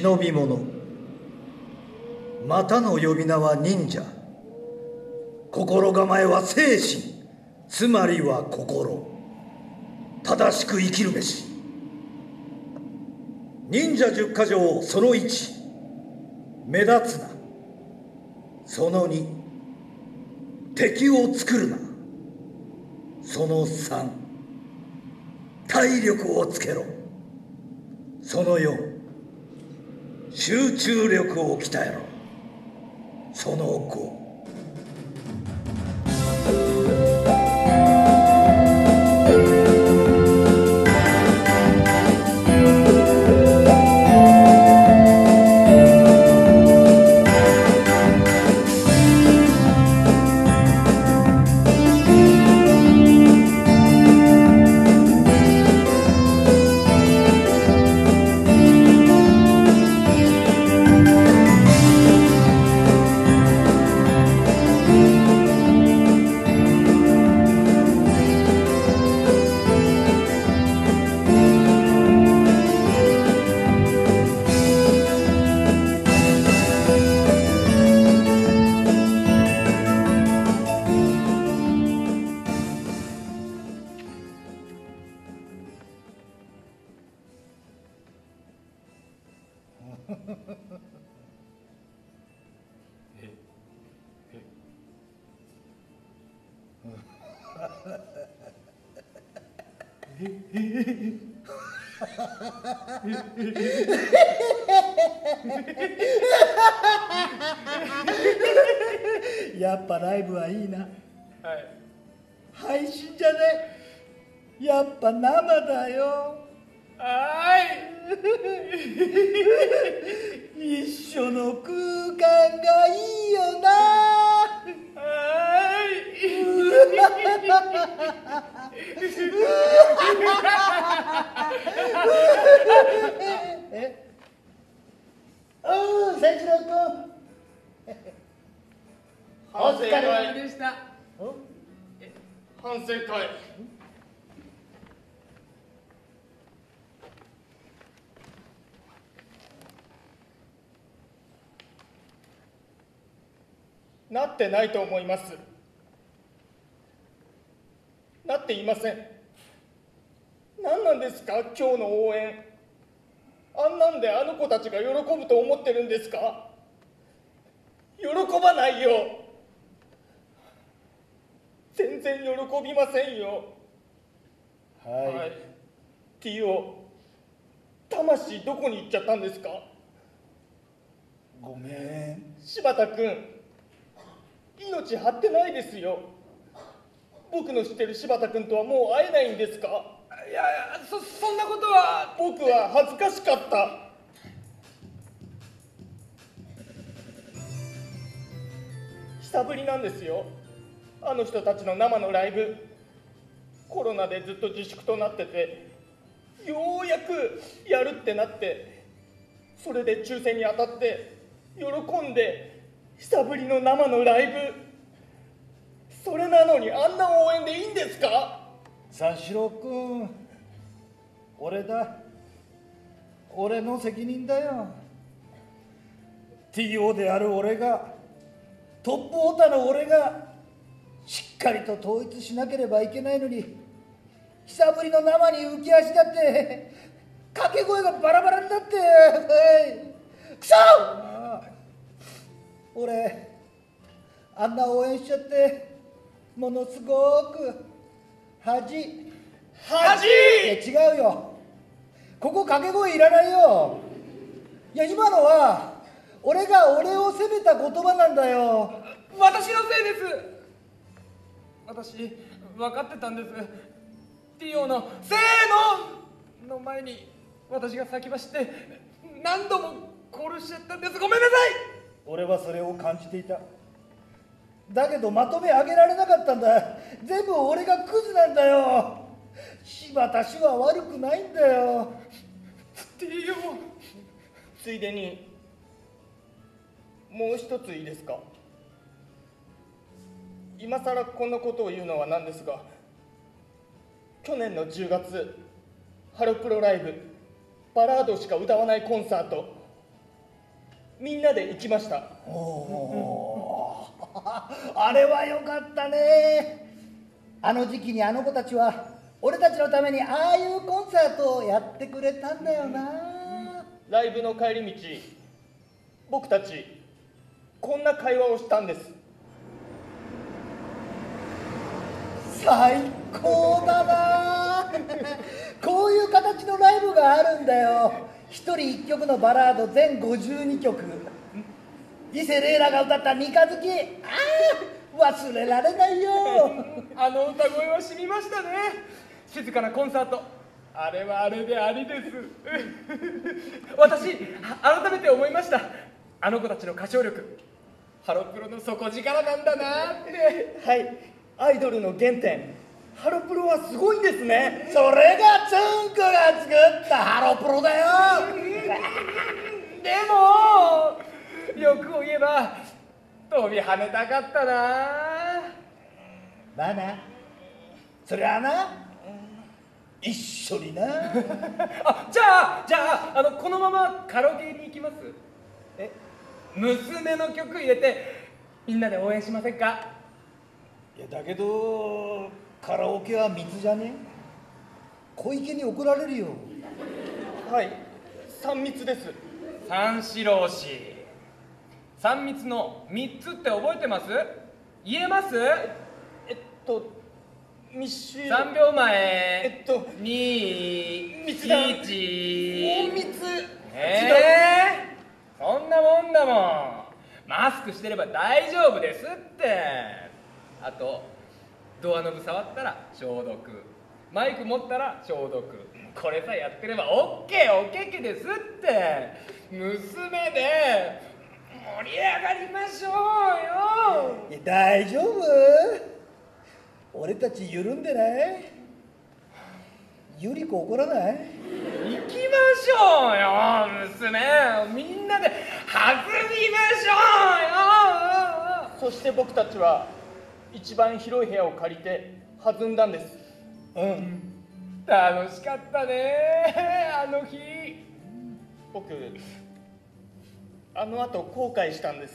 忍び者、またの呼び名は忍者。心構えは精神、つまりは心。正しく生きるべし。忍者10か条その1、目立つな。その2、敵を作るな。その3、体力をつけろ。その4、集中力を鍛えろ。その5、 やっぱライブはいいな。 はい。 配信じゃね、やっぱ生だよ。 はい。 一緒の空間がいいよな。 はい。 おう、千次郎君。 反省会でした。 反省会。なってないと思います。なっていません。何なんですか今日の応援。あんなんであの子たちが喜ぶと思ってるんですか？喜ばないよ。全然喜びませんよ。 はい。 T.O. 魂どこに行っちゃったんですか？ ごめん。 柴田君、命張ってないですよ。僕の知ってる柴田君とはもう会えないんですか？ いやいや、そんなことは。 僕は恥ずかしかった。久ぶりなんですよ、あの人たちの生のライブ。コロナでずっと自粛となってて、ようやくやるってなって、それで抽選に当たって喜んで、久ぶりの生のライブ。それなのにあんな応援でいいんですか？ 三四郎君、俺だ。俺の責任だよ。 TO である俺が、トップオタの俺がしっかりと統一しなければいけないのに、久ぶりの生に浮き足だって掛け声がバラバラになって、くそ！俺あんな応援しちゃってものすごく恥。いや違うよ、ここ掛け声いらないよ。いや今のは俺が俺を責めた言葉なんだよ。 私のせいです。私分かってたんです。ティオの「せーの!」の前に私が先走って何度もコールしちゃったんです。ごめんなさい。 俺はそれを感じていた。だけどまとめ上げられなかったんだ。全部俺がクズなんだよ。柴田氏は悪くないんだよ。 ティオ。 ついでにもう一ついいですか？今さらこんなことを言うのはなんですが、去年の10月ハロプロライブバラードしか歌わないコンサートみんなで行きました。 おーあれはよかったね。あの時期にあの子たちは俺たちのためにああいうコンサートをやってくれたんだよな。 ライブの帰り道、僕たちこんな会話をしたんです。 最高だなこういう形のライブがあるんだよ。一人一曲のバラード全52曲。伊勢レイラが歌った三日月、忘れられないよあの歌声は染みましたね。静かなコンサート、あれはあれでありです私改めて思いました。あの子たちの歌唱力、ハロプロの底力なんだなって。 はい、アイドルの原点、ハロプロはすごいんですね。 それがつんくが作ったハロプロだよでも欲を言えば飛び跳ねたかったな。 まあな、そりゃあな、一緒になじゃあこのままカラオケに行きます。娘の曲入れてみんなで応援しませんか。 いやだけどカラオケは密じゃね。小池に怒られるよ。 はい、3密です。 三四郎氏、3密の3つって覚えてます？言えます？ 密集。 3秒前。2、 密だ。 1。 大密。 そんなもんだもん。マスクしてれば大丈夫ですって。あとドアノブ触ったら消毒、マイク持ったら消毒、これさえやってればオッケーおけけですって。娘で盛り上がりましょうよ。 いや大丈夫、俺たち緩んでない？ゆり子怒らない？ 行きましょうよ娘、みんなで弾みましょうよ。 そして僕たちは一番広い部屋を借りて弾んだんです。 楽しかったねあの日。 僕あの後後悔したんです。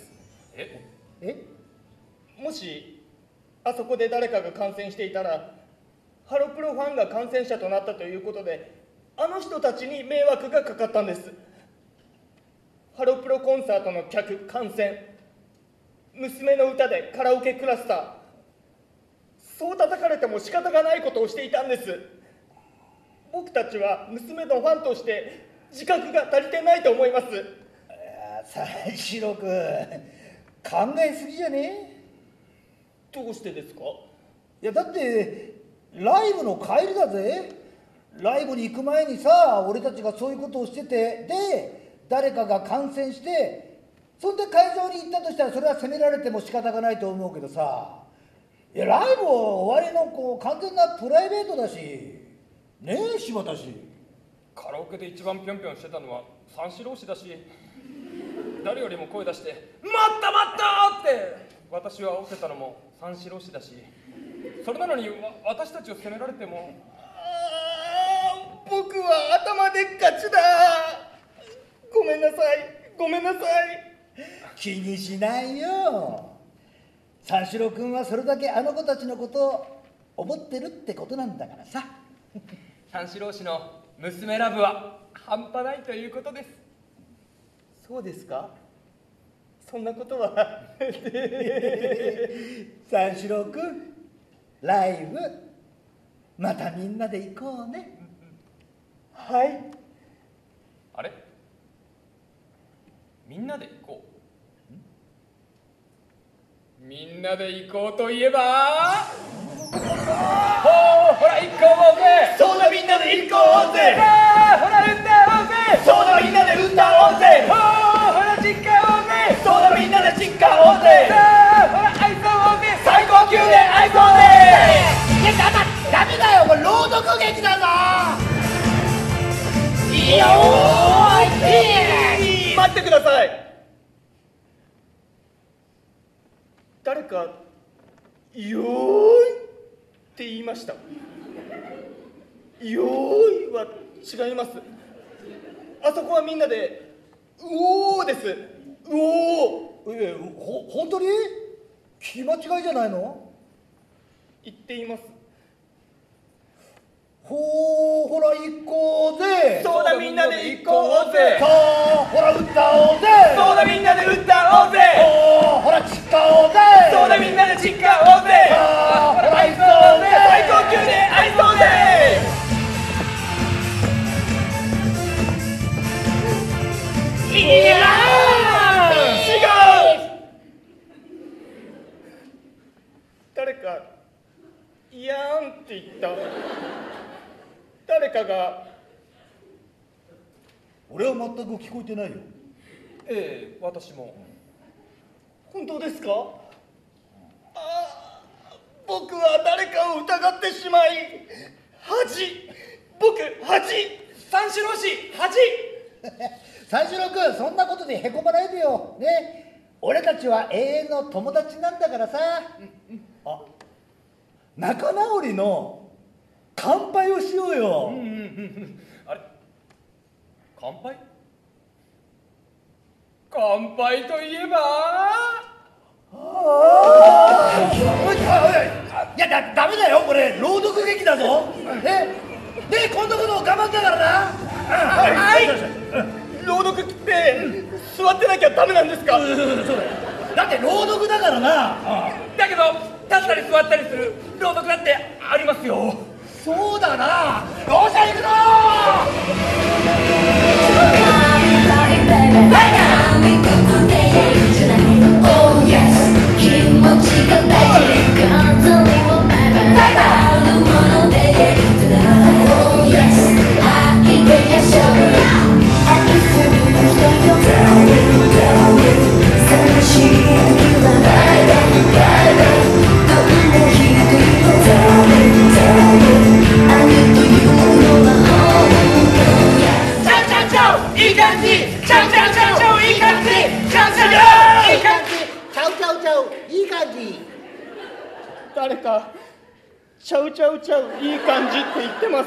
もしあそこで誰かが感染していたら、ハロプロファンが感染者となったということであの人たちに迷惑がかかったんです。ハロプロコンサートの客感染、娘の歌でカラオケクラスター、そう叩かれても仕方がないことをしていたんです。僕たちは娘のファンとして自覚が足りてないと思います。 三四郎君、考えすぎじゃね？ どうしてですか？ いやだってライブの帰りだぜ。ライブに行く前にさ、俺たちがそういうことをしてて、で誰かが感染して、そんで会場に行ったとしたらそれは責められても仕方がないと思うけどさ、いやライブ終わりの完全なプライベートだしねえ柴田氏。 カラオケで一番ぴょんぴょんしてたのは三四郎氏だし、誰よりも声出して「待った待った!」って私は起きてたのも三四郎氏だし、それなのに私たちを責められても。 僕は頭でっかちだ。ごめんなさい、ごめんなさい。 気にしないよ。三四郎君はそれだけあの子たちのことを思ってるってことなんだからさ。 三四郎氏の娘ラブは半端ないということです。 そうですか？そんなことは三四郎君、ライブまたみんなで行こうね。 はい。 あれ、みんなで行こう。みんなで行こうといえば、ほら行こうぜ。 そうだ、みんなで行こうぜ。 ほら歌おうぜ。 そうだ、みんなで歌おうぜ。 ほら誓おうぜ。 そうだ、みんなで誓おうぜ。 ほら愛そうぜ。 最高級で愛そうぜ。 いやダメだよ、これ朗読劇だぞ。いや待ってください。誰か「よーい」って言いました。よーいは違います。あそこはみんなで「うおー」です。 おお、本当に聞き間違いじゃないの？ 言っています。 ほら行こうぜ。 そうだみんなで行こうぜ。 さあほら歌おうぜ。 そうだみんなで歌おうぜ。 ほら誓おうぜ。 そうだみんなで誓おうぜ。 さあほら愛そうぜ。最高級で愛そうぜ。いやー違う。誰かいやーんって言った。誰かが。 俺は全く聞こえてないよ。 ええ、私も。 本当ですか？僕は誰かを疑ってしまい、僕三四郎氏恥。 三四郎君、そんなことでへこまないでよね。俺たちは永遠の友達なんだからさ。あ、仲直りの乾杯をしようよ。 あれ、乾杯といえばいやダメだよ、これ朗読劇だぞ。ね、今度こそ頑張ったからな。 はい。朗読って座ってなきゃダメなんですか？ そうだよ。だって朗読だからな。 だけど立ったり座ったりする朗読だってありますよ。 そうだな。よっしゃ行くぞ誰かちゃうちゃうちゃういい感じって言ってます。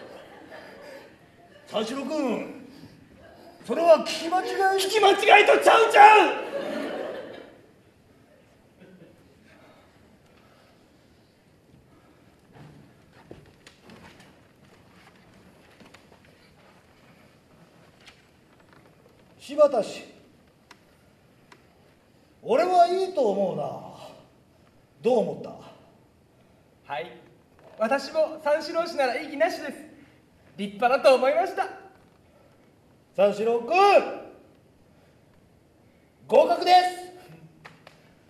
三四郎君、それは聞き間違い。 聞き間違いとちゃうちゃう。 柴田氏、俺はいいと思うな。どう思った？ はい、私も三四郎氏なら異議なしです。立派だと思いました。 三四郎君、合格です。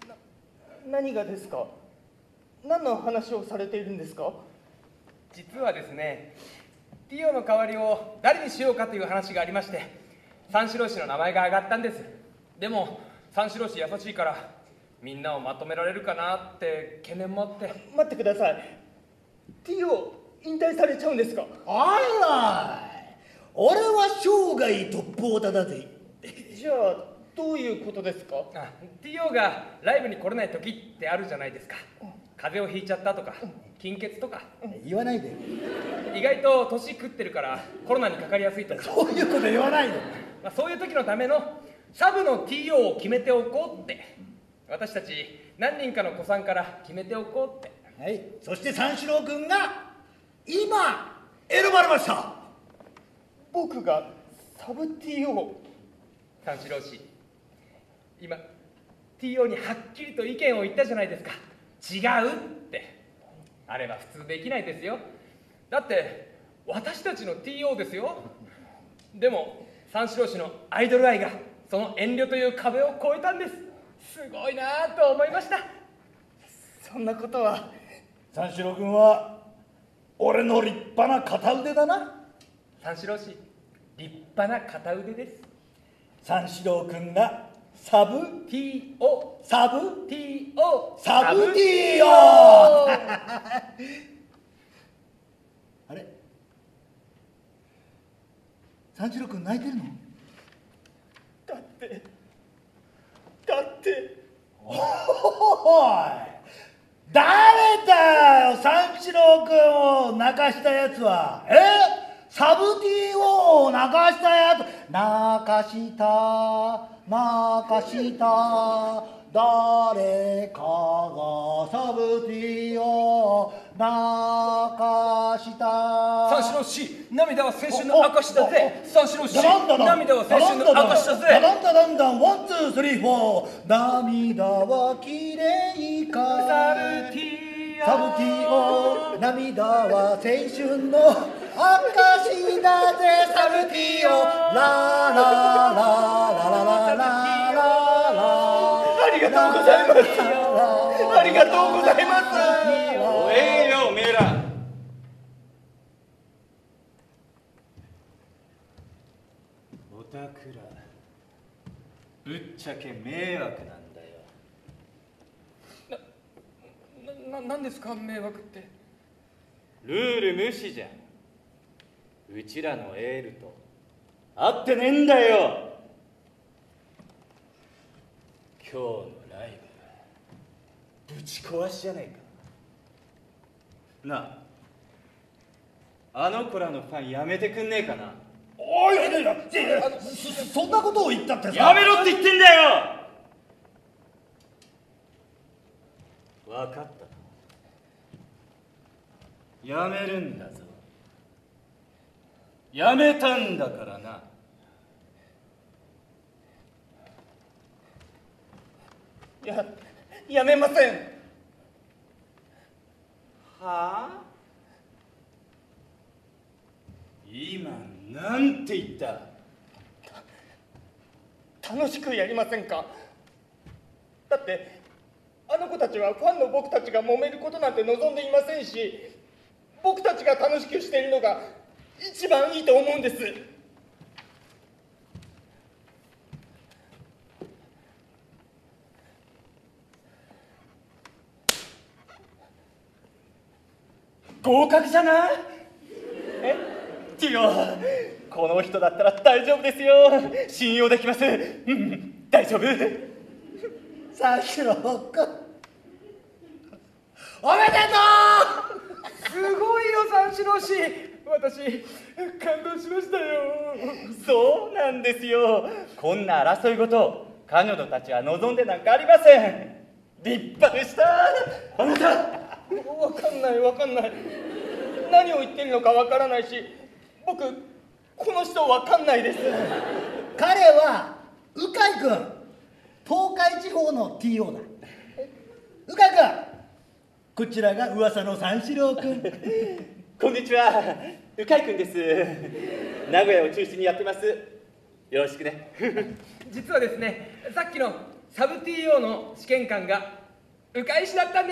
何がですか？何の話をされているんですか？ 実はですね、ティオの代わりを誰にしようかという話がありまして、三四郎氏の名前が挙がったんです。でも三四郎氏優しいからみんなをまとめられるかなって懸念もあって。 待ってください。ティオ引退されちゃうんですか？ あら、俺は生涯トップオタだぜ。 じゃあどういうことですか？ ティオがライブに来れない時ってあるじゃないですか。風邪をひいちゃったとか貧血とか。 言わないで。 意外と年食ってるからコロナにかかりやすいとか。 そういうこと言わないで。 そういう時のためのサブの TO を決めておこうって、私たち何人かの子さんから決めておこうって。 はい、そして三四郎君が今選ばれました。 僕がサブ TO？ 三四郎氏、今 TO にはっきりと意見を言ったじゃないですか。違うって。あれは普通できないですよ。だって私たちの TO ですよ。でも三四郎氏のアイドル愛がその遠慮という壁を越えたんです。すごいなと思いました。 そんなことは。 三四郎君は俺の立派な片腕だな。 三四郎氏、立派な片腕です。 三四郎君がサブ TO サブ TO サブ TO あれ、三四郎君泣いてるの？ だっておい、誰だよ三四郎君を泣かしたやつは。サブ TO を泣かしたやつ泣かした泣かした誰かがサブティを泣かした三四郎氏、涙は青春の証だぜ。三四郎氏、 涙は青春の証だぜ。 だんだんワンツースリーフォー涙はきれいかサブティオ涙は青春の証だぜサブティオララララララララありがとうございます。ありがとうございます。 おえよおめえら。おたくらぶっちゃけ迷惑なんだよ。 なんですか迷惑って。 ルール無視じゃん。うちらのエールと合ってねえんだよ。今日のライブぶち壊しじゃねえか。なあ、あの子らのファンやめてくんねえかな。 おい、そんなことを言ったってさ。 やめろって言ってんだよ。分かった。やめるんだぞ。やめたんだからな。 やめません。 はあ？今なんて言った？ 楽しくやりませんか？だってあの子たちはファンの僕たちが揉めることなんて望んでいませんし、僕たちが楽しくしているのが一番いいと思うんです。 合格じゃない？ ティオ、この人だったら大丈夫ですよ。信用できます。大丈夫。 三四郎君おめでとすごいよ三四郎氏、私感動しましたよ。 そうなんですよ。こんな争い事彼女たちは望んでなんかありません。立派でした。あなたわかんない何を言ってるのかわからないし、僕この人わかんないです。 彼は鵜飼君、東海地方の TO だ。鵜飼君、こちらが噂の三四郎君。 こんにちは、鵜飼くんです。名古屋を中心にやってます。よろしくね。 実はですね、さっきのサブ TO の試験官が鵜飼氏だったんです。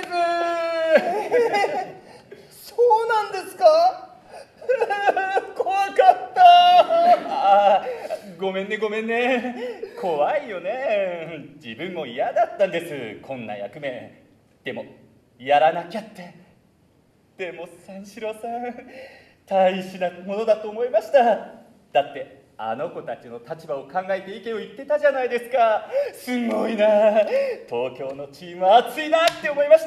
そうなんですか？怖かった。ごめんね。怖いよね。自分も嫌だったんです、こんな役目。でもやらなきゃって。でも三四郎さん、大事なものだと思いました。だってあの子たちの立場を考えて意見を言ってたじゃないですか。すごいな。東京のチームは熱いなって思いました。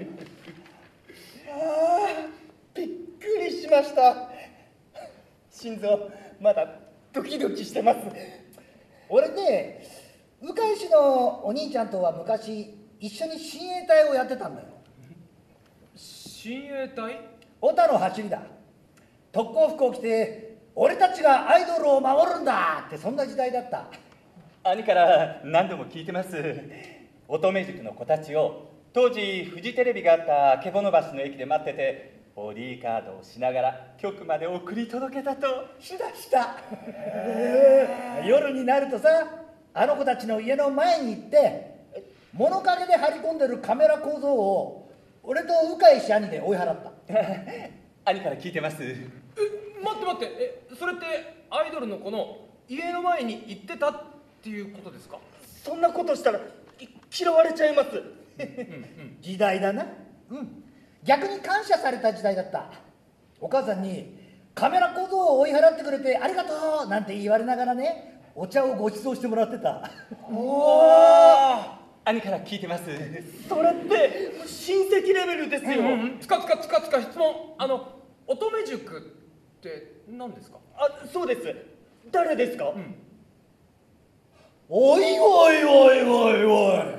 びっくりしました。心臓まだドキドキしてます。 俺ね、鵜飼氏のお兄ちゃんとは昔一緒に親衛隊をやってたんだよ。 親衛隊？ 小田の走りだ。特攻服を着て俺たちがアイドルを守るんだって、そんな時代だった。 兄から何度も聞いてます。乙女塾の子たちを当時フジテレビがあった曙橋の駅で待ってて、ボディーカードをしながら局まで送り届けたと。 した夜になるとさ、あの子たちの家の前に行って物陰で張り込んでるカメラ小僧を俺と鵜飼氏兄で追い払った。 兄から聞いてます。 待って、それってアイドルの子の家の前に行ってたっていうことですか？ そんなことしたら嫌われちゃいます。 時代だな。逆に感謝された時代だった。お母さんにカメラ小僧を追い払ってくれてありがとうなんて言われながらね、お茶をご馳走してもらってた。 兄から聞いてます。それって親戚レベルですよ。 つか質問。乙女塾って何ですか？ そうです。 誰ですか？ おいおいおいおいおい。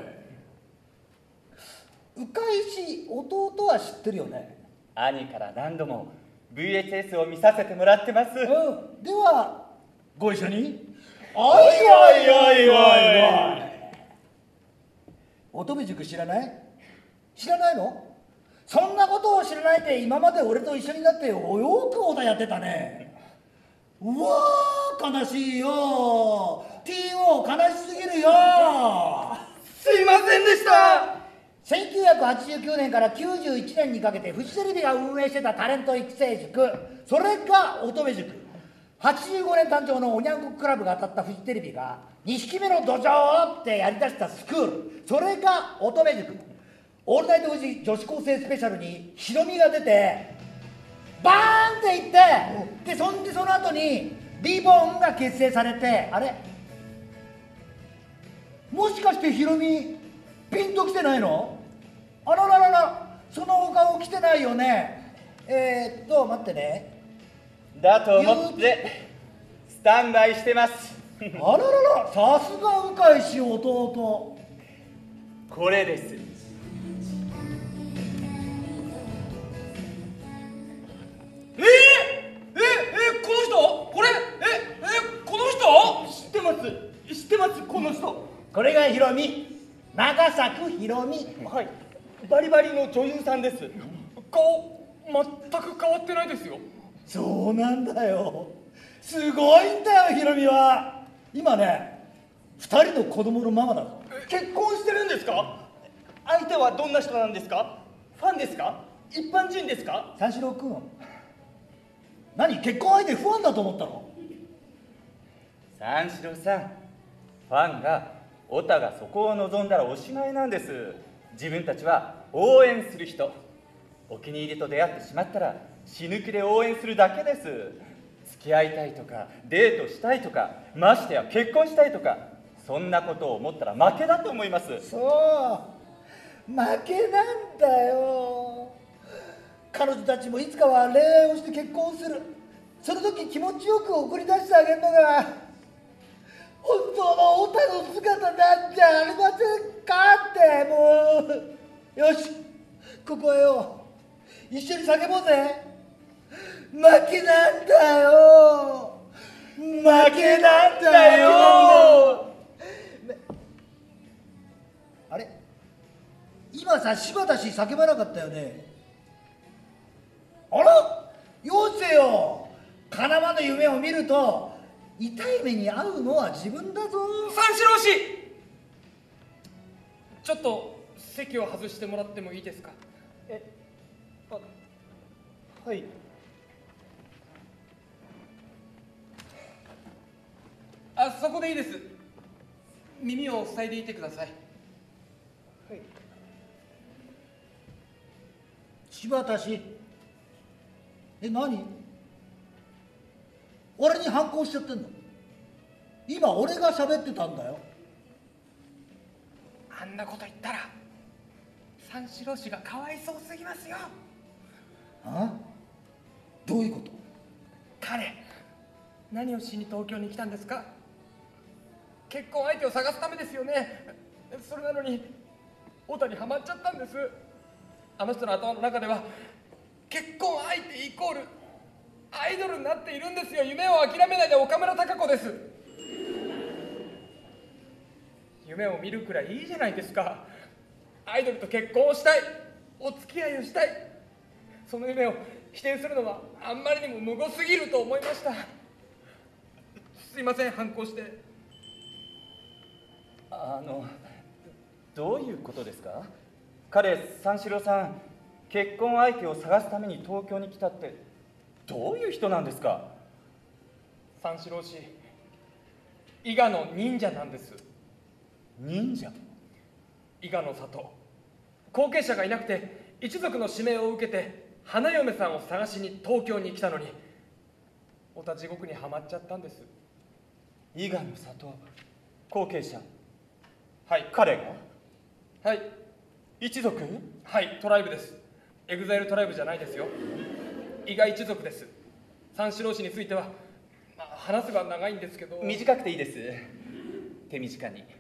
鵜飼氏弟は知ってるよね。 兄から何度も VHS を見させてもらってます。 ではご一緒に。 おいおいおいおい。 乙女塾知らない？知らないの？そんなことを知らないで今まで俺と一緒になってよくオタやってたね。うわー悲しいよ。 TO 悲しすぎるよ。 すいませんでした。 1989年から91年にかけてフジテレビが運営してたタレント育成塾、それが乙女塾。85年誕生のおにゃんこクラブが当たったフジテレビが2匹目の土壌ってやりだしたスクール、それが乙女塾。オールナイトフジ女子高生スペシャルにヒロミが出てバーンっていって、でその後にリボンが結成されて、あれもしかしてヒロミピンときてないの？あらららら、そのお顔来てないよね。待ってね。 だと思ってスタンバイしてます。 あららら、さすが鵜飼氏弟。 これです。 この人？これ？この人？ 知ってますこの人。 これがヒロミ、長作ひろみ。 はい、バリバリの女優さんです。 顔全く変わってないですよ。 そうなんだよ、すごいんだよヒロミは。今ね、2人の子供のママだぞ。 結婚してるんですか？相手はどんな人なんですか？ファンですか？一般人ですか？ 三四郎君、何結婚相手不安だと思ったの？ 三四郎さん、ファンがオタがそこを望んだらおしまいなんです。自分たちは応援する人。お気に入りと出会ってしまったら死ぬ気で応援するだけです。付き合いたいとかデートしたいとか、ましてや結婚したいとか、そんなことを思ったら負けだと思います。 そう、負けなんだよ。彼女たちもいつかは恋愛をして結婚する。その時気持ちよく送り出してあげるのが本当のオタの姿なんじゃありませんかって。もうよし、ここはよ一緒に叫ぼうぜ。負けなんだよ、負けなんだよ。あれ、今さ柴田氏叫ばなかったよね。あら、よせよ。叶わぬ夢を見ると痛い目に遭うのは自分だぞ。 三四郎氏、ちょっと席を外してもらってもいいですか？ はい。 そこでいいです。耳を塞いでいてください。 はい。 柴田氏、何？俺に反抗しちゃってんの？今俺が喋ってたんだよ。 あんなこと言ったら三四郎氏がかわいそうすぎますよ。 あ？どういうこと？ 彼、何をしに東京に来たんですか？結婚相手を探すためですよね。それなのにオタにはまっちゃったんです。あの人の頭の中では結婚相手イコールアイドルになっているんですよ。夢を諦めないで岡村孝子です。夢を見るくらいいいじゃないですか。アイドルと結婚をしたい、お付き合いをしたい。その夢を否定するのはあんまりにもむごすぎると思いました。すいません、反抗して。 どういうことですか？彼、三四郎さん、結婚相手を探すために東京に来たってどういう人なんですか？ 三四郎氏、伊賀の忍者なんです。 忍者？ 伊賀の里、後継者がいなくて一族の指名を受けて花嫁さんを探しに東京に来たのにおた地獄にはまっちゃったんです。 伊賀の里、後継者。 はい。 彼が？ はい。 一族？ はい、トライブです。エグザイルトライブじゃないですよ。伊賀一族です。三四郎氏については、 話せば長いんですけど。 短くていいです。手短に。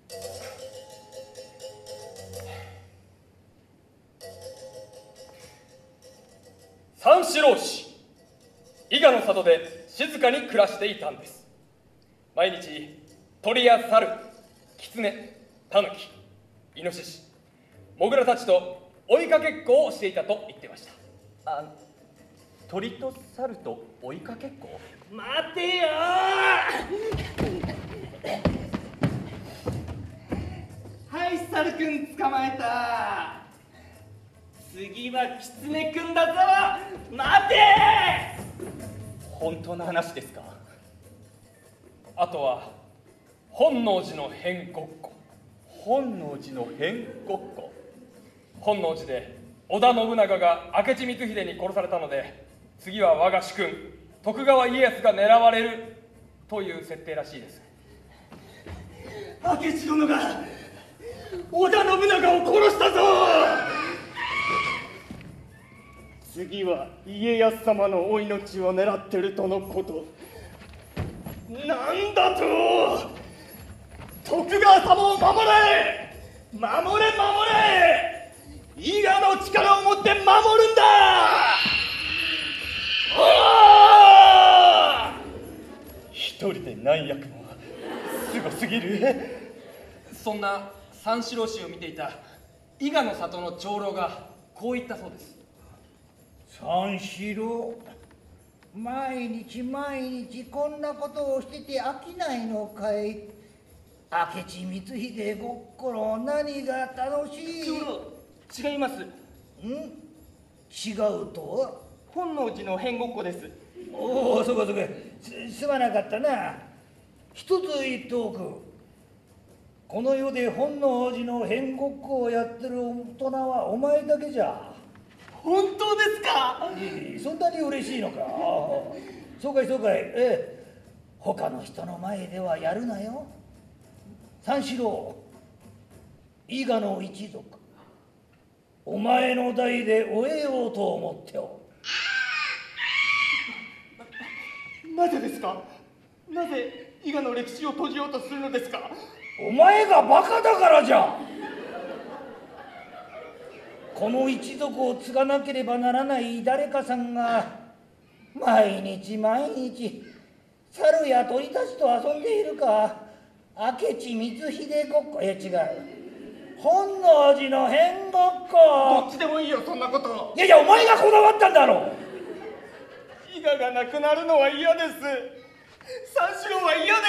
三四郎氏、伊賀の里で静かに暮らしていたんです。毎日鳥や猿、狐、タヌキ、イノシシ、モグラたちと追いかけっこをしていたと言ってました。 鳥と猿と追いかけっこ？ 待てよー。はい、猿くん捕まえた。次はキツネくんだぞ。待てー。 本当の話ですか？ あとは本能寺の変ごっこ。 本能寺の変ごっこ。 本能寺で織田信長が明智光秀に殺されたので、次は我が主君徳川家康が狙われるという設定らしいです。 明智殿が織田信長を殺したぞ。次は家康様のお命を狙ってるとのこと。なんだと。徳川様を守れ、守れ、守れ。伊賀の力を持って守るんだ。 一人で何役もすごすぎる。 そんな三四郎氏を見ていた伊賀の里の長老がこう言ったそうです。 三四郎、毎日毎日こんなことをしてて飽きないのかい。明智光秀ごっこの何が楽しい。 長老、違います。 違うとは？ 本能寺の変ごっこです。 おお、そうかそうか。すまなかったな。一つ言っておく。この世で本能寺の変ごっこをやってる大人はお前だけじゃ。 本当ですか？ そんなに嬉しいのか。そうかいそうかい。他の人の前ではやるなよ。三四郎、伊賀の一族、お前の代で終えようと思っておる。 なぜですか？なぜ伊賀の歴史を閉じようとするのですか？ お前がバカだからじゃ。この一族を継がなければならない誰かさんが毎日毎日猿や鳥たちと遊んでいるか。明智光秀ごっこ。違う、本能寺の変ごっこ。 どっちでもいいよ、そんなこと。 いやいや、お前がこだわったんだろ。 伊賀がなくなるのは嫌です。三四郎は嫌です。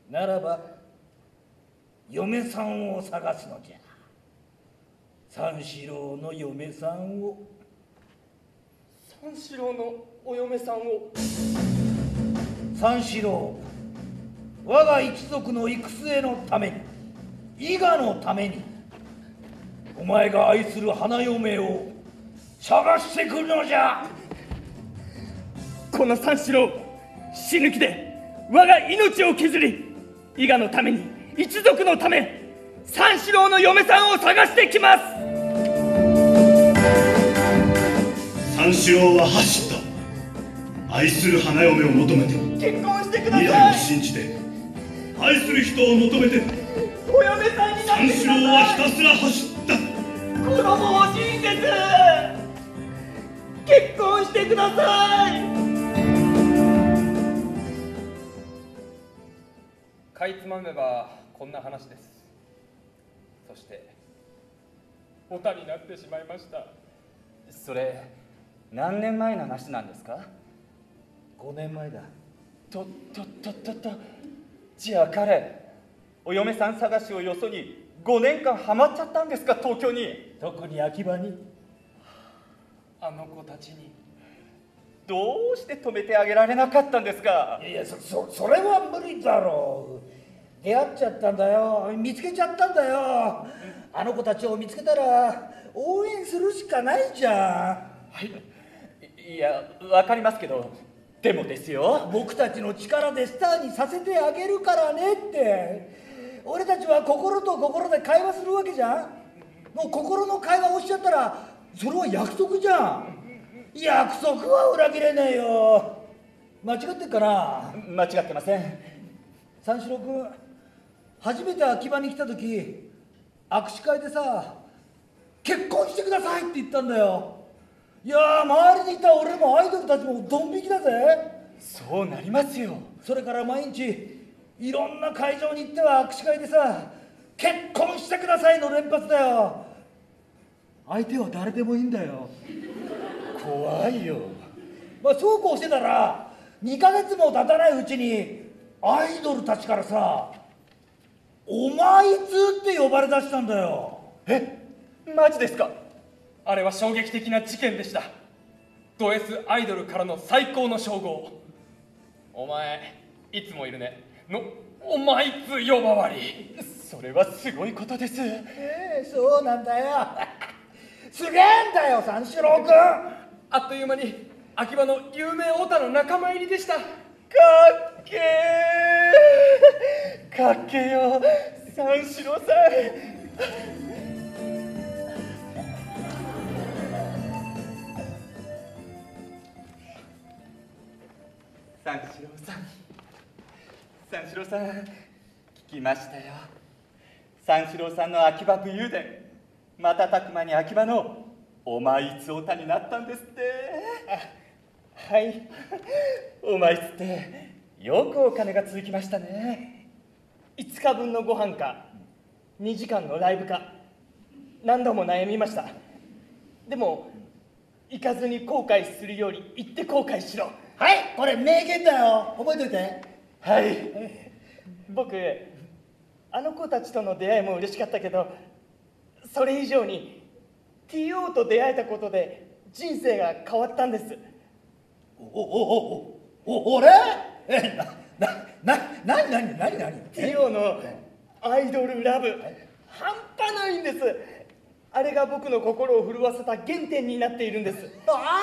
ならば嫁さんを探すのじゃ。三四郎の嫁さんを。 三四郎のお嫁さんを。 三四郎、我が一族の行く末のために、伊賀のために、お前が愛する花嫁を探してくるのじゃ。 この三四郎、死ぬ気で我が命を削り、伊賀のために、一族のため、三四郎の嫁さんを探してきます。 三四郎は走った。愛する花嫁を求めて、 結婚してくだ未来をさい。 信じて、愛する人を求めて、 お嫁さんになってください。 三四郎はひたすら走った。 子供欲しいんです。結婚してください。 かいつまめばこんな話です。そしてオタになってしまいました。 それ何年前の話なんですか ？5年前だ。 とじゃあ彼お嫁さん探しをよそに5年間ハマっちゃったんですか？東京に。 特に秋葉に。 あの子たちに。 どうして止めてあげられなかったんですか？ いや、それは無理だろう。出会っちゃったんだよ。見つけちゃったんだよ。あの子たちを見つけたら応援するしかないじゃん。 はい。いや、わかりますけど、でもですよ。 僕たちの力でスターにさせてあげるからねって。俺たちは心と心で会話するわけじゃん。もう心の会話をしちゃったらそれは約束じゃん。約束は裏切れないよ。 間違ってっかな。 間違ってません。 三四郎君、初めて秋葉に来た時握手会でさ、結婚してくださいって言ったんだよ。いやー、周りにいた俺もアイドルたちもドン引きだぜ。 そうなりますよ。 それから毎日いろんな会場に行っては握手会でさ、結婚してくださいの連発だよ。相手は誰でもいいんだよ。 怖いよ。 まあそうこうしてたら2ヶ月も経たないうちにアイドルたちからさ、お前いつって呼ばれ出したんだよ。 マジですか？ あれは衝撃的な事件でした。ド S アイドルからの最高の称号。お前いつもいるねのお前いつ呼ばわり。 それはすごいことです。 そうなんだよ。すげえんだよ三四郎君。 あっという間に秋葉の有名オタの仲間入りでした。 かっけー、かっけよ三四郎さん。三四郎さん、三四郎さん、聞きましたよ。三四郎さんの秋葉武勇伝、瞬く間に秋葉のお前いつオタになったんですって。はい、お前いつってよくお金が続きましたね。 5日分のご飯か2時間のライブか何度も悩みました。でも行かずに後悔するより行って後悔しろ。 はい、これ名言だよ、覚えといて。 はい。僕あの子たちとの出会いも嬉しかったけど、それ以上に TO と出会えたことで人生が変わったんです。 俺何 TO のアイドルラブ半端ないんです。あれが僕の心を震わせた原点になっているんです。 はい、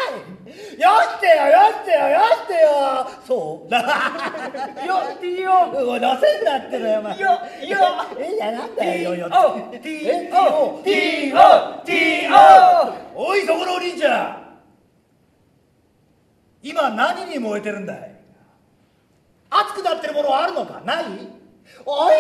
よしてよ。そうよ TO 出せんなってのよ、お前。なんだよ、TO。おい、そこのお兄ちゃん、今何に燃えてるんだい？熱くなってるものはあるのか？ない？おい。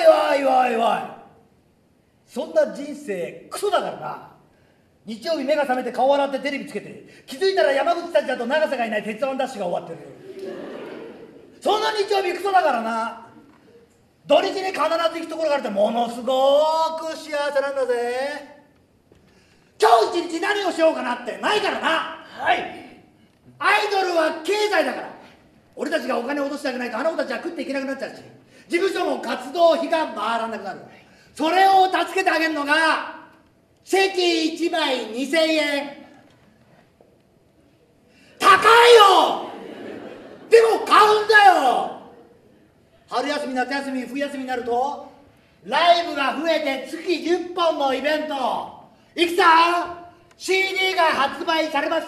そんな人生クソだからな。日曜日目が覚めて顔洗ってテレビつけて、気づいたら山口さんちゃんと長瀬がいない鉄腕ダッシュが終わってる。そんな日曜日クソだからな。土日に必ず行くところがあるってものすごく幸せなんだぜ。今日一日何をしようかなってないからな。はい。アイドルは経済だから。俺たちがお金を落としてあげないとあの子たちは食っていけなくなっちゃうし、事務所も活動費が回らなくなる。それを助けてあげるのが席1枚2000円。高いよ。でも買うんだよ。春休み夏休み冬休みになるとライブが増えて月10本のイベント。いくさん CD が発売されました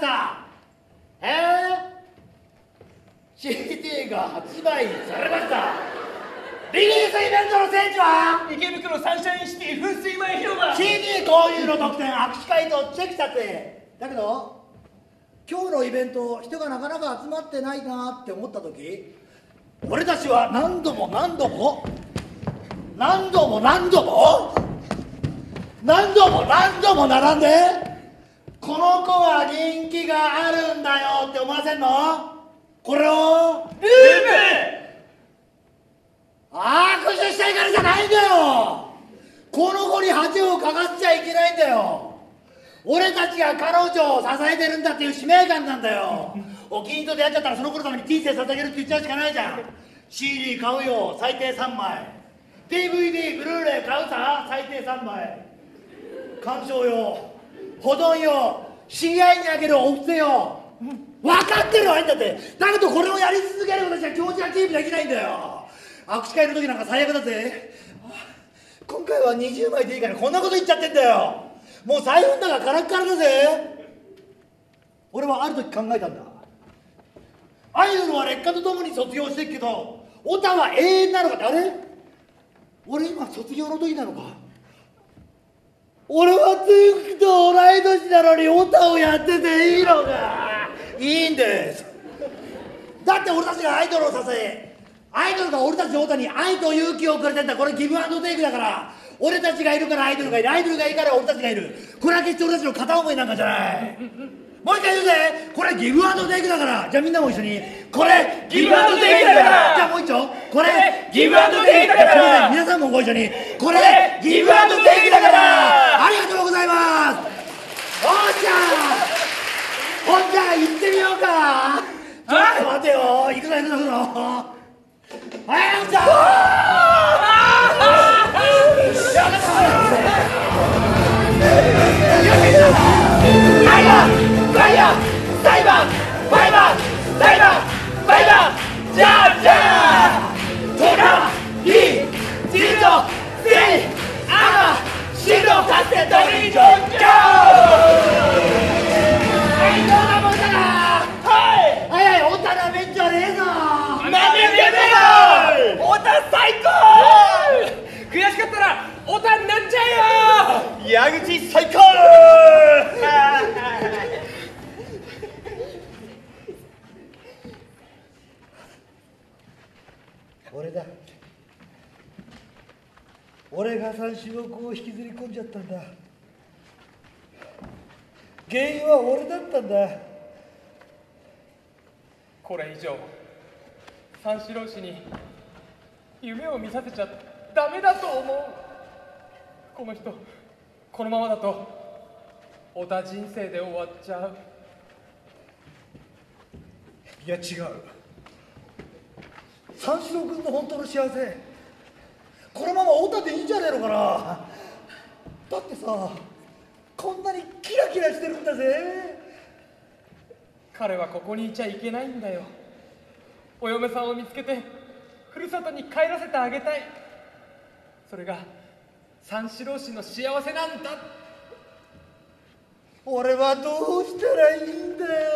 。CD が発売されました。リリースイベントの聖地は池袋サンシャインシティ噴水前広場。 CD 購入の特典握手会とチェキ撮影だけど、今日のイベント人がなかなか集まってないなって思った時、俺たちは何度も並んで、この子は人気があるんだよって思わせんの？これをルーム握手したいからじゃないんだよ。この子に恥をかかっちゃいけないんだよ。俺たちが彼女を支えてるんだっていう使命感なんだよ。お気に入りと出会っちゃったらその子のために人生捧げるって言っちゃうしかないじゃん。 CD 買うよ、最低3枚。 DVD ブルーレイ買うさ、最低3枚。鑑賞用、保存用、知り合いにあげるお布施よ。分かってるわいいんだって。だけどこれをやり続けることじゃ気持ちがキープできないんだよ。握手会の時なんか最悪だぜ。今回は20枚でいいからこんなこと言っちゃってんだよ。もう財布の中カラッカラだぜ。俺はある時考えたんだ。アイドルは劣化とともに卒業してるけどオタは永遠なのかって。あれ、俺今卒業の時なのか。俺はつんくと同い年なのにオタをやってていいのか。いいんです。 だって俺たちがアイドルを支え、アイドルが俺たちの太田に愛と勇気をくれてんだ。これギブアンドテイクだから。俺たちがいるからアイドルがいる、アイドルがいるから俺たちがいる。これは決して俺たちの片思いなんかじゃない。もう一回言うぜ、これギブアンドテイクだから。じゃあみんなも一緒に、これギブアンドテイクだから。じゃあもう一丁、これギブアンドテイクだから。皆さんもご一緒に、これギブアンドテイクだから。ありがとうございます。おんちゃん行ってみようか。ちょっと待てよ、行くぞ行くぞ行くぞ。はい、おんちゃじゃあじゃあトラヒジルドセイアマシルドカセトリジョンジョー。はい、どうだもんだな。はいはいはい、おたなめっちゃねえぞ。 なんでやねえよ。オタ最高。悔しかったらオタになっちゃえよ。 矢口最高。 俺だ。俺が三四郎君を引きずり込んじゃったんだ。原因は俺だったんだ。 これ以上三四郎氏に夢を見させちゃダメだと思う。この人このままだと小田人生で終わっちゃう。 いや違う。三四郎君の本当の幸せ、このまま太田でいいんじゃねえのかな。だってさ、こんなにキラキラしてるんだぜ。 彼はここにいちゃいけないんだよ。お嫁さんを見つけてふるさとに帰らせてあげたい。それが三四郎氏の幸せなんだ。 俺はどうしたらいいんだよ。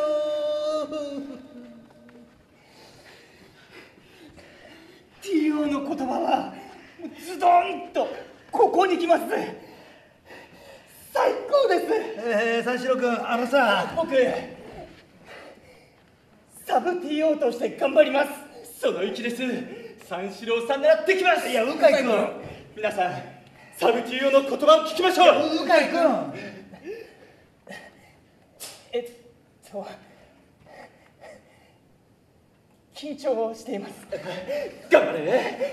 TO の言葉はズドンとここに来ます。最高です。 三四郎君、さ、 僕サブ TO として頑張ります。その意気です。三四郎さんならできます。 いや、鵜飼君、 皆さんサブ TO の言葉を聞きましょう。 鵜飼君、 緊張しています。 頑張れ。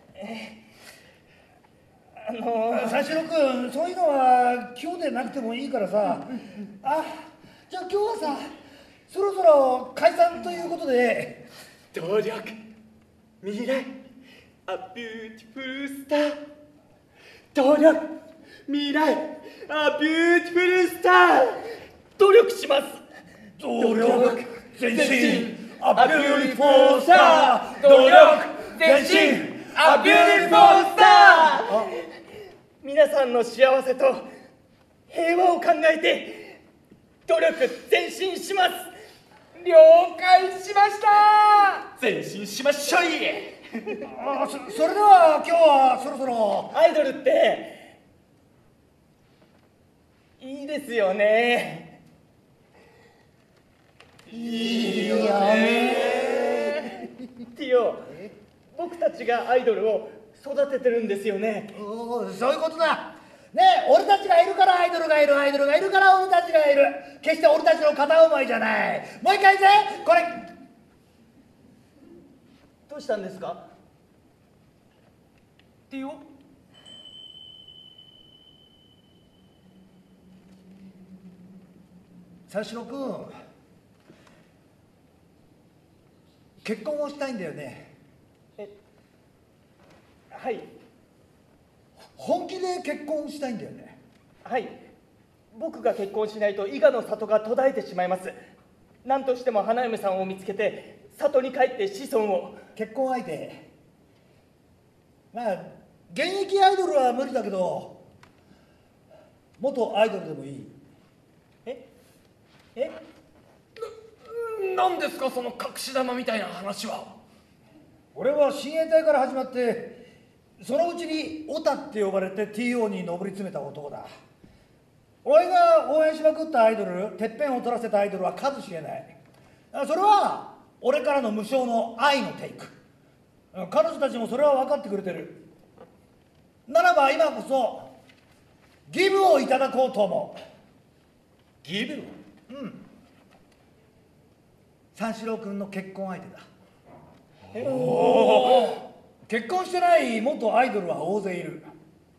三四郎君、そういうのは今日でなくてもいいからさ。じゃあ今日はさ、そろそろ解散ということで。 努力、未来、A beautiful star。努力、未来、A beautiful star。努力します。 努力、前進、 A beautiful star。努力、前進、A beautiful star。皆さんの幸せと平和を考えて努力前進します。 了解しました。 前進しましょい。 それでは今日はそろそろ。 アイドルっていいですよね。 いいよね。 ティオ、僕たちがアイドルを育ててるんですよね。 そういうことだね。俺たちがいるからアイドルがいる、アイドルがいるから俺たちがいる。決して俺たちの片思いじゃない。もう一回言ってこれ。 どうしたんですか？ ティオ、 三四郎君、結婚をしたいんだよね。 はい。 本気で結婚したいんだよね。 はい。僕が結婚しないと伊賀の里が途絶えてしまいます。何としても花嫁さんを見つけて里に帰って子孫を。 結婚相手、現役アイドルは無理だけど元アイドルでもいい。 何ですかその隠し玉みたいな話は。 俺は親衛隊から始まってそのうちにオタって呼ばれて TO に上り詰めた男だ。俺が応援しまくったアイドル、てっぺんを取らせたアイドルは数知れない。それは俺からの無償の愛のテイク。彼女たちもそれは分かってくれてる。ならば今こそギブをいただこうと思う。 ギブ？ 三四郎君の結婚相手だ。 おお。 結婚してない元アイドルは大勢いる。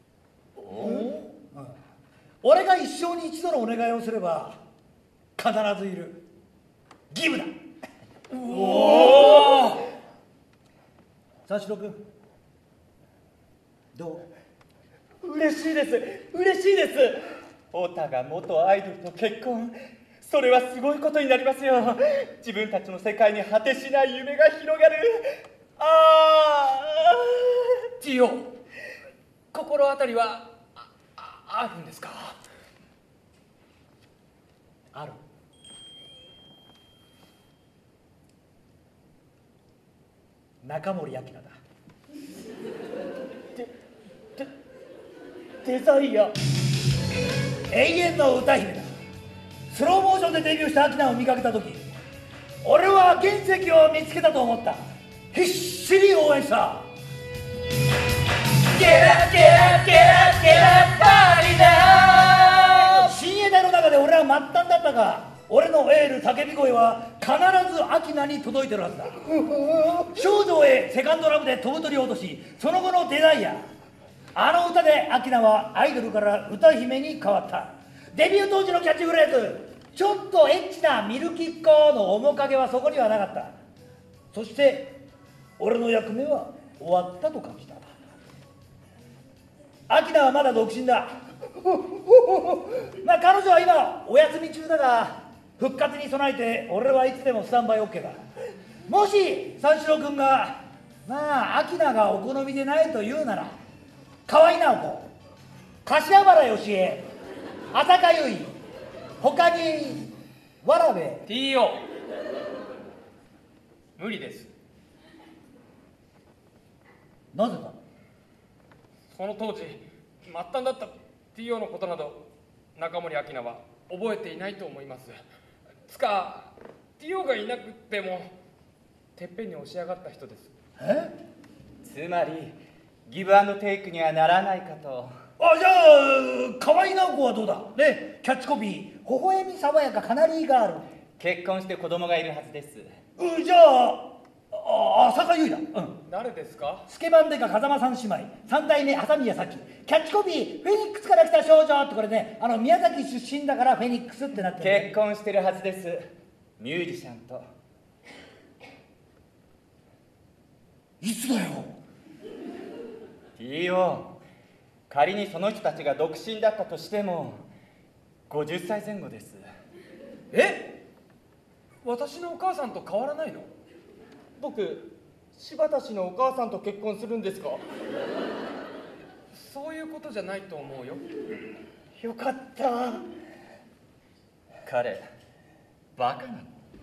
俺が一生に一度のお願いをすれば必ずいる。ギブだ。 おお。 三四郎君どう？ 嬉しいです嬉しいです。 太田が元アイドルと結婚、それはすごいことになりますよ。自分たちの世界に果てしない夢が広がる。 ティオ、心当たりはあるんですか？ ある。中森明菜だ。 デザイア。 永遠の歌姫だ。スローモーションでデビューした明菜を見かけた時、俺は原石を見つけたと思った。必死に応援した。 ゲラゲラゲラゲラパリだ。 親衛隊の中で俺は末端だったが、俺のエール叫び声は必ず明菜に届いてるはずだ。少女へセカンドラブで飛ぶ鳥を落とし、その後のデザイア。あの歌で明菜はアイドルから歌姫に変わった。デビュー当時のキャッチフレーズ、ちょっとエッチなミルキッコーの面影はそこにはなかった。そして俺の役目は終わったと感じた。明菜はまだ独身だ。まあ彼女は今お休み中だが、復活に備えて俺はいつでもスタンバイ OK だ。もし三四郎君がまあ明菜がお好みでないと言うなら、河合直子、柏原芳恵、浅香唯、他にわらべ。 ティオ、無理です。 なぜだ？ その当時末端だったティオのことなど中森明菜は覚えていないと思います。つかティオがいなくてもてっぺんに押し上がった人です。 つまりギブアンドテイクにはならないかと。 じゃあ河合直子はどうだね。キャッチコピー、微笑み爽やかカナリーガール。 結婚して子供がいるはずです。 じゃあ浅香唯だ。 誰ですか？ スケバンデカ風間三姉妹、三代目浅宮咲。キャッチコピー、フェニックスから来た少女って。これね、宮崎出身だからフェニックスってなってる、ね。 結婚してるはずです。ミュージシャンと。 いつだよ。 いいよ。仮にその人たちが独身だったとしても50歳前後です。 私のお母さんと変わらないの？ 僕、柴田氏のお母さんと結婚するんですか？ そういうことじゃないと思うよ。 よかった。 彼バカなの？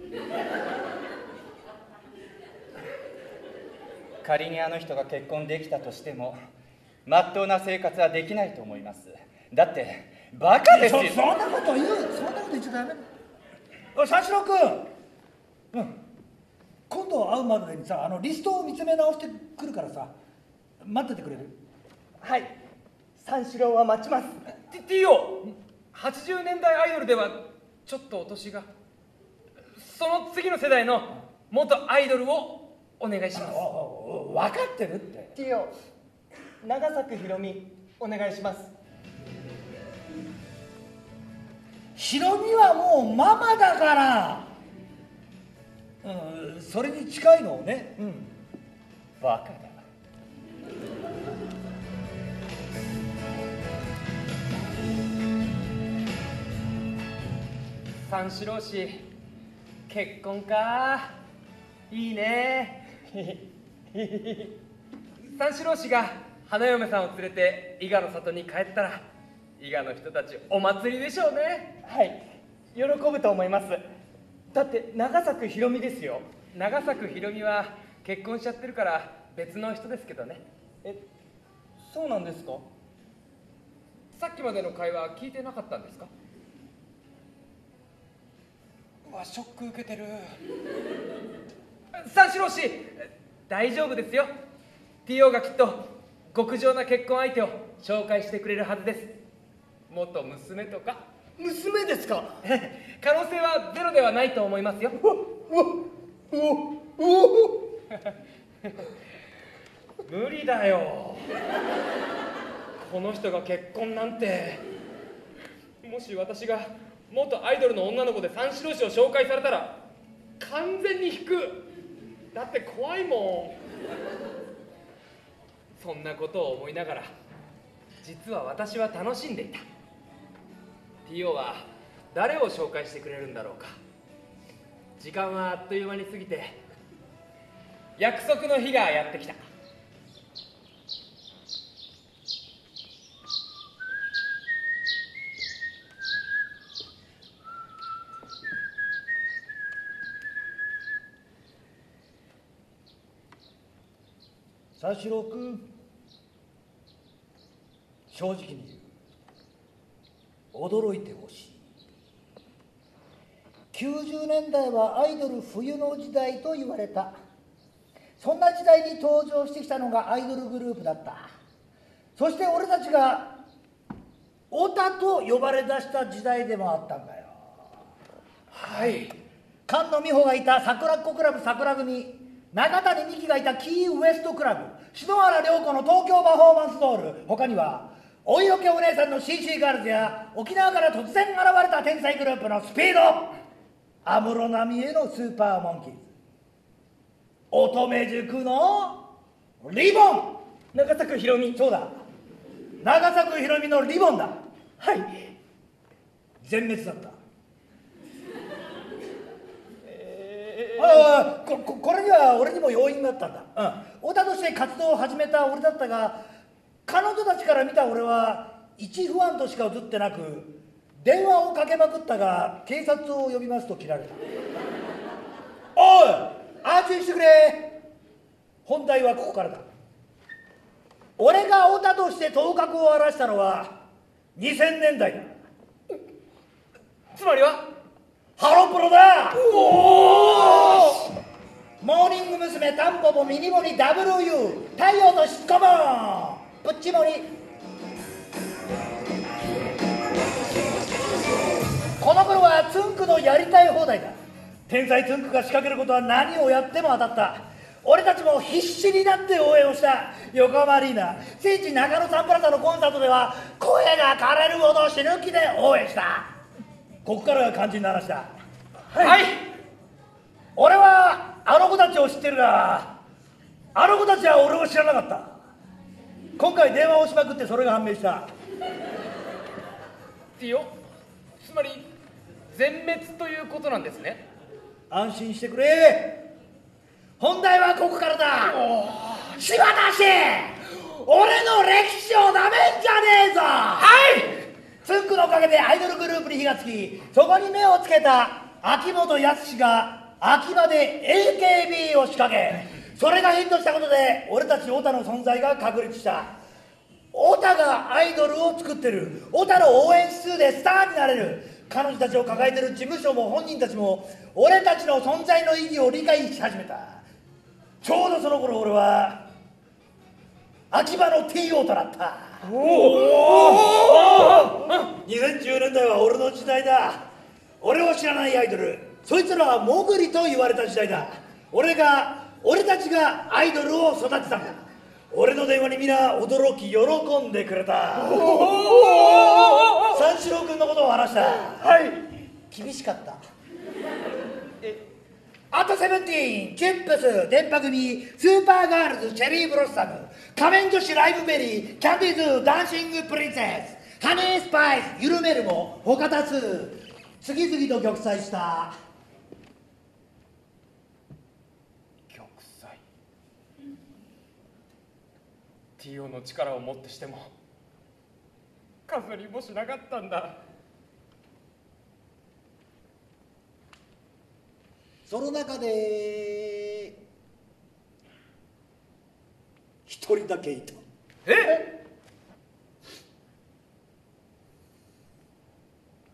仮にあの人が結婚できたとしてもまっとうな生活はできないと思います。だってバカですよ。 そんなこと言っちゃダメだ。三四郎君、今度会うまでにさ、リストを見つめ直してくるからさ、待っててくれる？ はい、三四郎は待ちます。 ティオ、80年代アイドルではちょっとお年が。その次の世代の元アイドルをお願いします。 分かってるって。 ティオ、長作ひろみお願いします。 ひろみはもうママだから、それに近いのをね。 バカだ。 三四郎氏、結婚か。いいね。三四郎氏が花嫁さんを連れて伊賀の里に帰ったら、伊賀の人たちお祭りでしょうね。 はい、喜ぶと思います。だって長作ひろみですよ。 長作ひろみは結婚しちゃってるから別の人ですけどね。 そうなんですか？ さっきまでの会話聞いてなかったんですか？ ショック受けてる。 三四郎氏、大丈夫ですよ。 TO がきっと極上な結婚相手を紹介してくれるはずです。元娘とか。 娘ですか？ 可能性はゼロではないと思いますよ。無理だよ、この人が結婚なんて。もし私が元アイドルの女の子で三四郎氏を紹介されたら完全に引く。だって怖いもん。そんなことを思いながら実は私は楽しんでいた。 TO は誰を紹介してくれるんだろうか。時間はあっという間に過ぎて約束の日がやってきた。 三四郎君、正直に言う。驚いてほしい。90年代はアイドル冬の時代と言われた。そんな時代に登場してきたのがアイドルグループだった。そして俺たちがオタと呼ばれ出した時代でもあったんだよ。 はい。 菅野美穂がいた桜っ子クラブ桜組、中谷美紀がいたキーウエストクラブ、篠原涼子の東京パフォーマンスドール、他にはお色気お姉さんの CC ガールズや沖縄から突然現れた天才グループのスピード、安室奈美恵のスーパーモンキーズ、乙女塾のリボン、 長作ひろみ。 そうだ、長作ひろみのリボンだ。 はい。 全滅だった。これには俺にも要因があったんだ。オタとして活動を始めた俺だったが、彼女たちから見た俺は一不安としか映ってなく、電話をかけまくったが警察を呼びますと切られた。おい、安心してくれ。本題はここからだ。俺がオタとして頭角を現したのは2000年代だ。 つまりはハロプロだ。モーニング娘。タンポポミニモニ WU 太陽としっこもプッチモニ。この頃はツンクのやりたい放題だ。天才ツンクが仕掛けることは何をやっても当たった。俺たちも必死になって応援をした。横浜アリーナ、聖地中野サンプラザのコンサートでは声が枯れるほど死ぬ気で応援した。ここからが肝心な話だ。 はい、 俺はあの子たちを知ってるが、あの子たちは俺を知らなかった。今回電話をしまくってそれが判明した。 ティオ、つまり全滅ということなんですね。 安心してくれ。本題はここからだ。柴田氏、俺の歴史をなめんじゃねえぞ。はい。ツンクのおかげでアイドルグループに火がつき、そこに目をつけた秋元康が秋葉で AKB を仕掛け、それがヒットしたことで俺たちオタの存在が確立した。オタがアイドルを作ってる。オタの応援指数でスターになれる。彼女たちを抱えてる事務所も本人たちも俺たちの存在の意義を理解し始めた。ちょうどその頃俺は秋葉の TO となった。2010年代は俺の時代だ。俺を知らないアイドル、そいつらはモグリと言われた時代だ。俺たちがアイドルを育てたんだ。俺の電話に皆驚き喜んでくれた。三四郎君のことを話した。はい。厳しかった。あとセブンティーン、チップス、電波組、スーパーガールズ、チェリーブロッサム、仮面女子ライブベリー、キャンディーズ、ダンシングプリンセス、ハニースパイス、ゆるめるも他多数、次々と玉砕した。 玉砕。ティオの力をもってしても数にもしなかったんだ。 その中で一人だけいた。 え？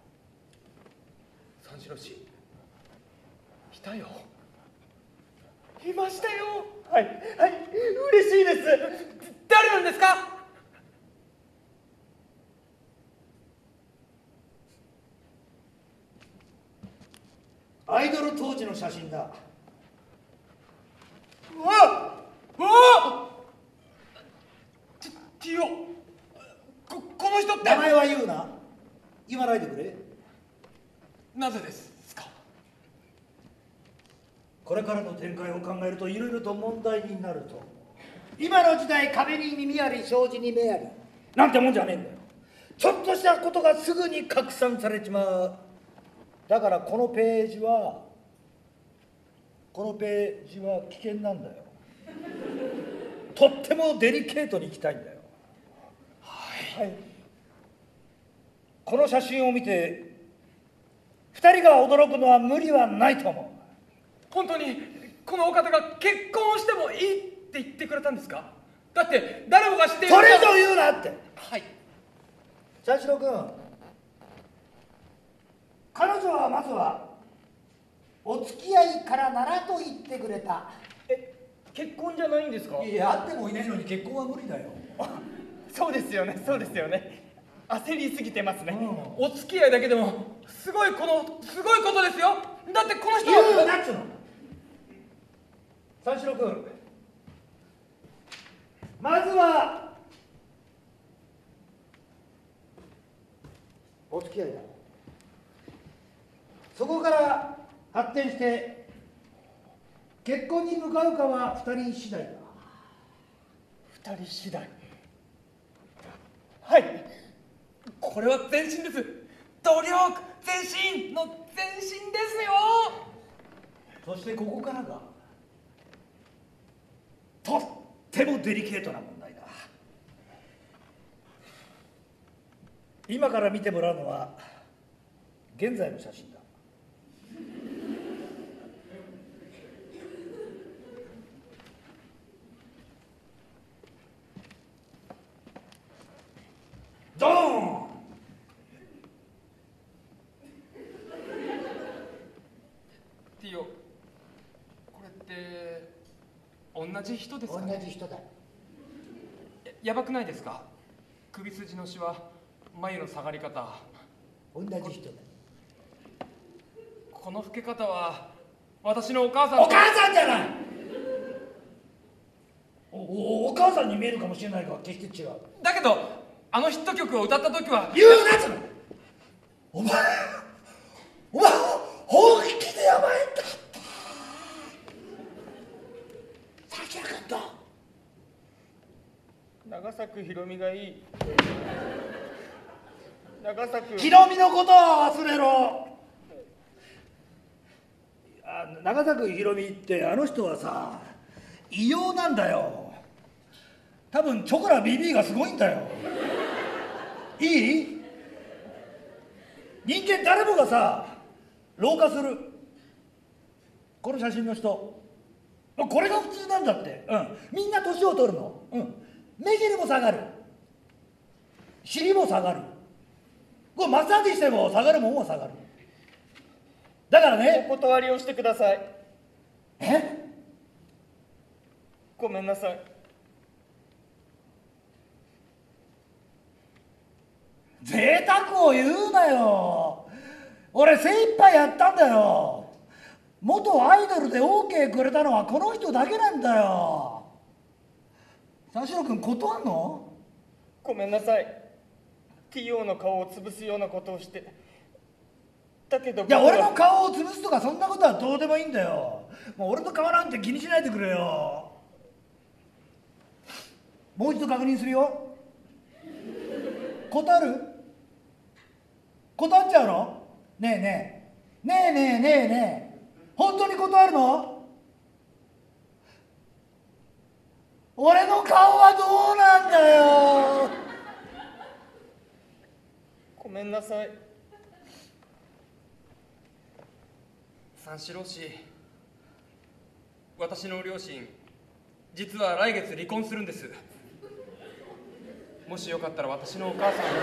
三四郎氏、いたよ。 いましたよ。はい、はい、嬉しいです。 誰なんですか？ アイドル当時の写真だ。 うわっティオ、この人って名前は言うな。言わないでくれ。 なぜですか？ これからの展開を考えるといろいろと問題になると。今の時代、壁に耳あり障子に目ありなんてもんじゃねえんだよ。ちょっとしたことがすぐに拡散されちまう。だからこのページは危険なんだよ。とってもデリケートにいきたいんだよ。はい、この写真を見て2人が驚くのは無理はないと思う。 本当にこのお方が結婚してもいいって言ってくれたんですか？だって誰もが知っている。 それ以上言うなって。 はい。 三四郎君、彼女はまずはお付き合いからならと言ってくれた。 結婚じゃないんですか？ いや、あってもいないのに結婚は無理だよ。 そうですよね、そうですよね。焦りすぎてますね。 お付き合いだけでもすごいことですよ。だってこの人言うは。 なっつうの。三四郎君、まずはお付き合いだ。そこから発展して結婚に向かうかは2人次第だ。 2人次第。はい。 これは前進です。努力前進の前進ですよ。 そしてここからがとってもデリケートな問題だ。今から見てもらうのは現在の写真だ。ドーン。 ティオ、これって同じ人ですか同ね？ じ人だ。 やばくないですか？首筋のシワ、眉の下がり方、 同じ人だ。 この老け方は私のお母さんと。 お母さんじゃない。お母さんに見えるかもしれないが決して違う。 だけどあのヒット曲を歌った時は。 言うなっつうの。お前本気でやばいんだ。三四郎君と長作ひろみがいい。長作ひろみのことは忘れろ。長作ひろみってあの人はさ、異様なんだよ。多分チョコラ BB がすごいんだよ。いい？人間誰もがさ老化する。この写真の人、これが普通なんだって。みんな年を取るの。目尻も下がる、尻も下がる。これマッサージしても下がるもんは下がる。だからね。 お断りをしてください。ごめんなさい。 贅沢を言うなよ。俺精一杯やったんだよ。元アイドルで OK くれたのはこの人だけなんだよ。三四郎君断んの？ ごめんなさい。TO の顔を潰すようなことをして。だけどいや、俺の顔を潰すとかそんなことはどうでもいいんだよ。もう俺の顔なんて気にしないでくれよ。もう一度確認するよ。断る？断っちゃうの？ねえねえねえねえねえねえ、本当に断るの？俺の顔はどうなんだよ。 ごめんなさい。 三四郎氏、私の両親実は来月離婚するんです。もしよかったら私のお母さんを。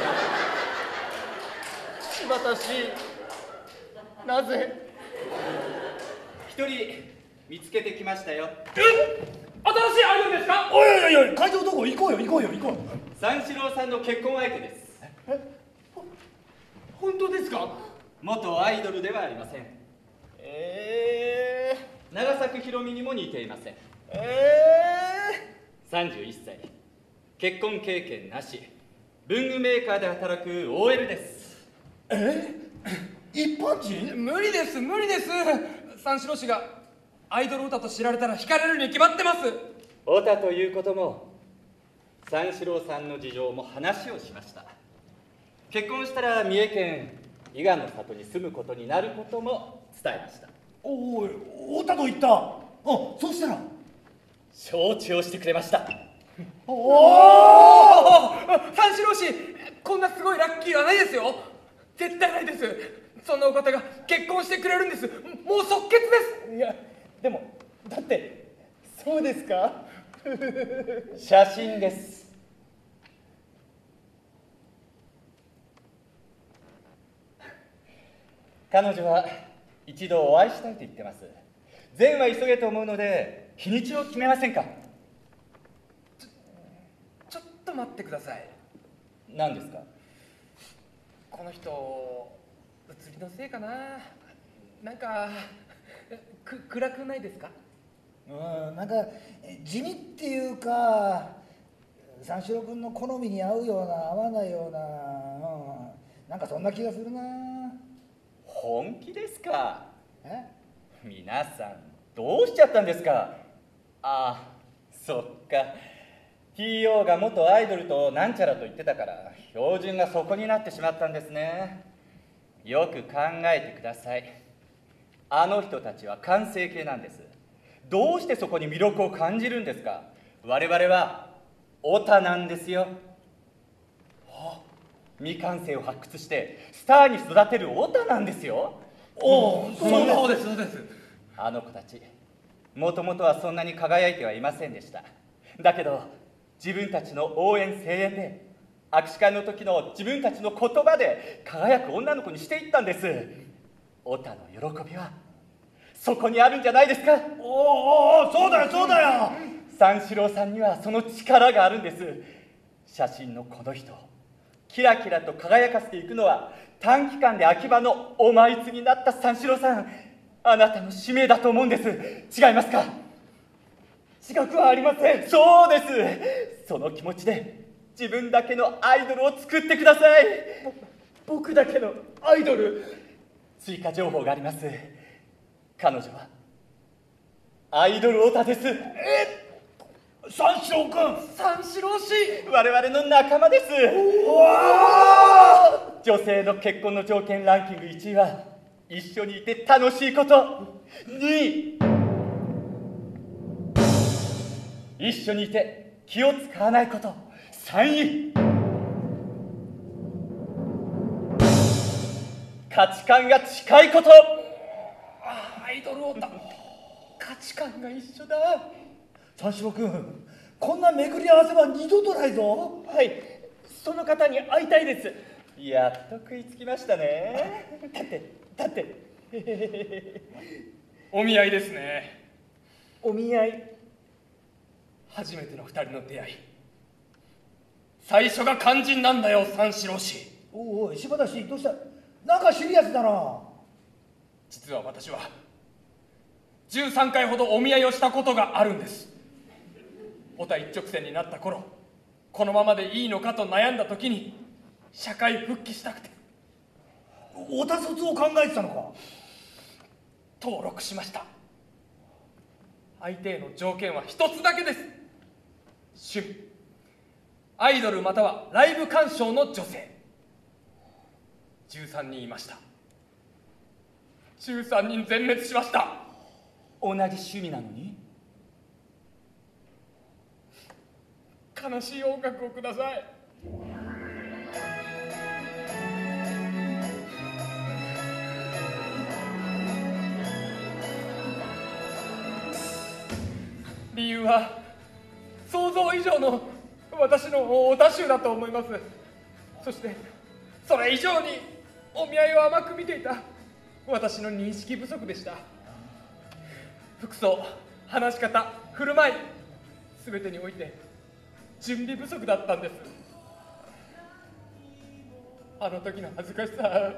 私なぜ？ 一人見つけてきましたよ。 新しいアイドルですか？ おいおいおい、会場どこ？行こうよ行こうよ行こう。 三四郎さんの結婚相手です。 本当ですか？ 元アイドルではありません。長作ひろみにも似ていません。31歳、結婚経験なし、文具メーカーで働く OL です。 一般人？ 無理です無理です。三四郎氏がアイドルオタと知られたら惹かれるに決まってます。 オタということも三四郎さんの事情も話をしました。結婚したら三重県伊賀の里に住むことになることも伝えました。 おい、太田と言った。そうしたら承知をしてくれました。 おお、三四郎氏、こんなすごいラッキーはないですよ。絶対ないです。そんなお方が結婚してくれるんです。もう即決です。 いやでもだってそうですか？ 写真です。彼女は一度お会いしたいと言ってます。善は急げと思うので日にちを決めませんか？ ちょっと待ってください。 何ですか？ この人写りのせいかな。なんか暗くないですか？ なんか地味っていうか、三四郎君の好みに合うような合わないような、なんかそんな気がするな。 本気ですか？ え？ 皆さんどうしちゃったんですか？ああ、そっか。 TO が元アイドルとなんちゃらと言ってたから標準がそこになってしまったんですね。よく考えてください。あの人たちは完成形なんです。どうしてそこに魅力を感じるんですか？我々はオタなんですよ。未完成を発掘してスターに育てるオタなんですよ。 そうですそうです。 あの子たちもともとはそんなに輝いてはいませんでした。だけど自分たちの応援声援で握手会の時の自分たちの言葉で輝く女の子にしていったんです。オタの喜びはそこにあるんじゃないですか？ そうだよそうだよ。 三四郎さんにはその力があるんです。写真のこの人キラキラと輝かせていくのは短期間で秋葉のお前つになった三四郎さん、あなたの使命だと思うんです。違いますか？ 自覚はありません。 そうです。その気持ちで自分だけのアイドルを作ってください。 僕だけのアイドル。 追加情報があります。彼女はアイドルオタです。 三四郎君。 三四郎氏、 我々の仲間です。女性の結婚の条件ランキング1位は一緒にいて楽しいこと、2位一緒にいて気を使わないこと、3位価値観が近いこと。 アイドルオタ、価値観が一緒だ。 三四郎君、こんな巡り合わせは二度とないぞ。 はい、その方に会いたいです。 やっと食いつきましたね。 だってお見合いですね。 お見合い。 初めての二人の出会い、最初が肝心なんだよ三四郎氏。 おい柴田氏、どうした？なんかシリアスだな。 実は私は13回ほどお見合いをしたことがあるんです。オタ一直線になった頃、このままでいいのかと悩んだ時に社会復帰したくてオタ卒を考えてたのか？ 登録しました。相手への条件は一つだけです。趣味、アイドルまたはライブ鑑賞の女性。13人いました。13人全滅しました。 同じ趣味なのに？ 悲しい音楽をください。理由は想像以上の私のオタ臭だと思います。そしてそれ以上にお見合いを甘く見ていた私の認識不足でした。 服装、話し方、振る舞い、全てにおいて準備不足だったんです。あの時の恥ずかしさ、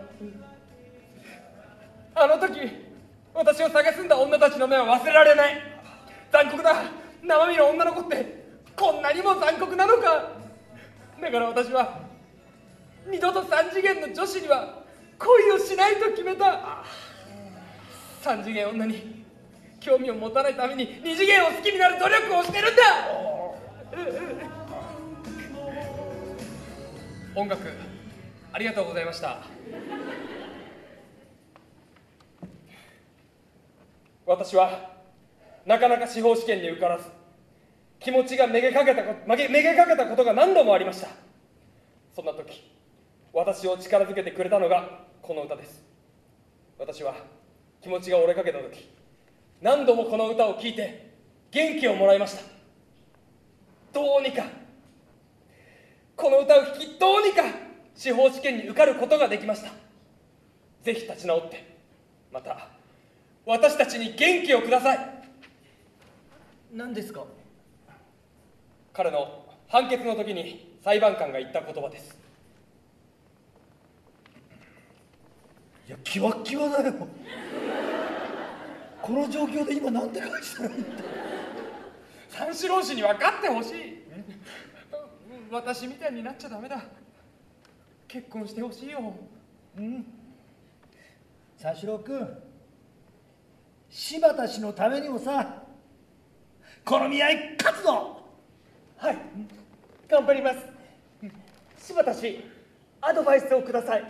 あの時私を蔑んだ女たちの目は忘れられない。残酷だ。生身の女の子ってこんなにも残酷なのか。だから私は二度と3次元の女子には恋をしないと決めた。3次元女に興味を持たないために2次元を好きになる努力をしてるんだ。音楽ありがとうございました。私はなかなか司法試験に受からず、気持ちがめげかけたことが何度もありました。そんな時、私を力づけてくれたのがこの歌です。私は気持ちが折れかけた時、何度もこの歌を聴いて元気をもらいました。どうにかこの歌を聴き、どうにか司法試験に受かることができました。ぜひ立ち直って、また私たちに元気をください。 何ですか？ 彼の判決の時に裁判官が言った言葉です。 いや、キワッキワだよ。この状況で今なんて返したらいいんだ。 三四郎氏に分かってほしい。私みたいになっちゃダメだ。結婚してほしいよ。 三四郎君、柴田氏のためにもさ、この見合い勝つぞ。 はい、頑張ります。柴田氏、アドバイスをください。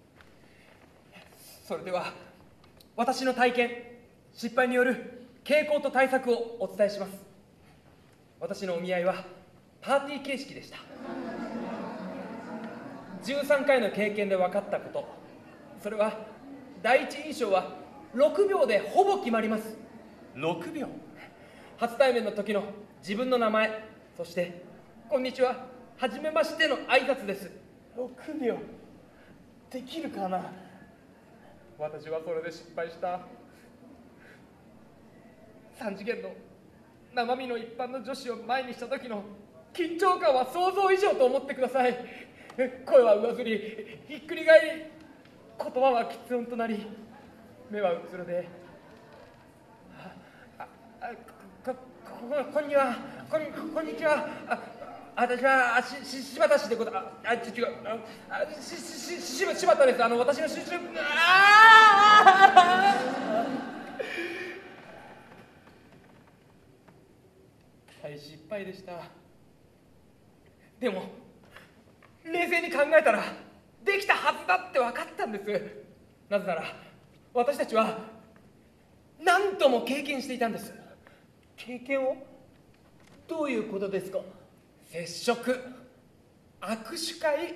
それでは私の体験、失敗による傾向と対策をお伝えします。私のお見合いはパーティー形式でした。13回の経験で分かったこと、それは第一印象は6秒でほぼ決まります。 6秒。 初対面の時の自分の名前、そしてこんにちは、はじめましての挨拶です。 6秒できるかな。 私はそれで失敗した。3次元の生身の一般の女子を前にした時の緊張感は想像以上と思ってください。声は上ずり、ひっくり返り、言葉は喫音となり、目はうつろで、こんにちは、こんにちは。私は柴田氏でございます。違う、柴田です。私の出身。大失敗でした。でも冷静に考えたらできたはずだって分かったんです。なぜなら私たちは何度も経験していたんです。 経験を？どういうことですか？ 接触、握手会。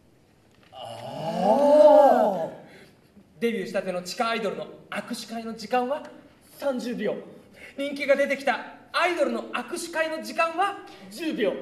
デビューしたての地下アイドルの握手会の時間は 30秒。 人気が出てきたアイドルの握手会の時間は 10秒。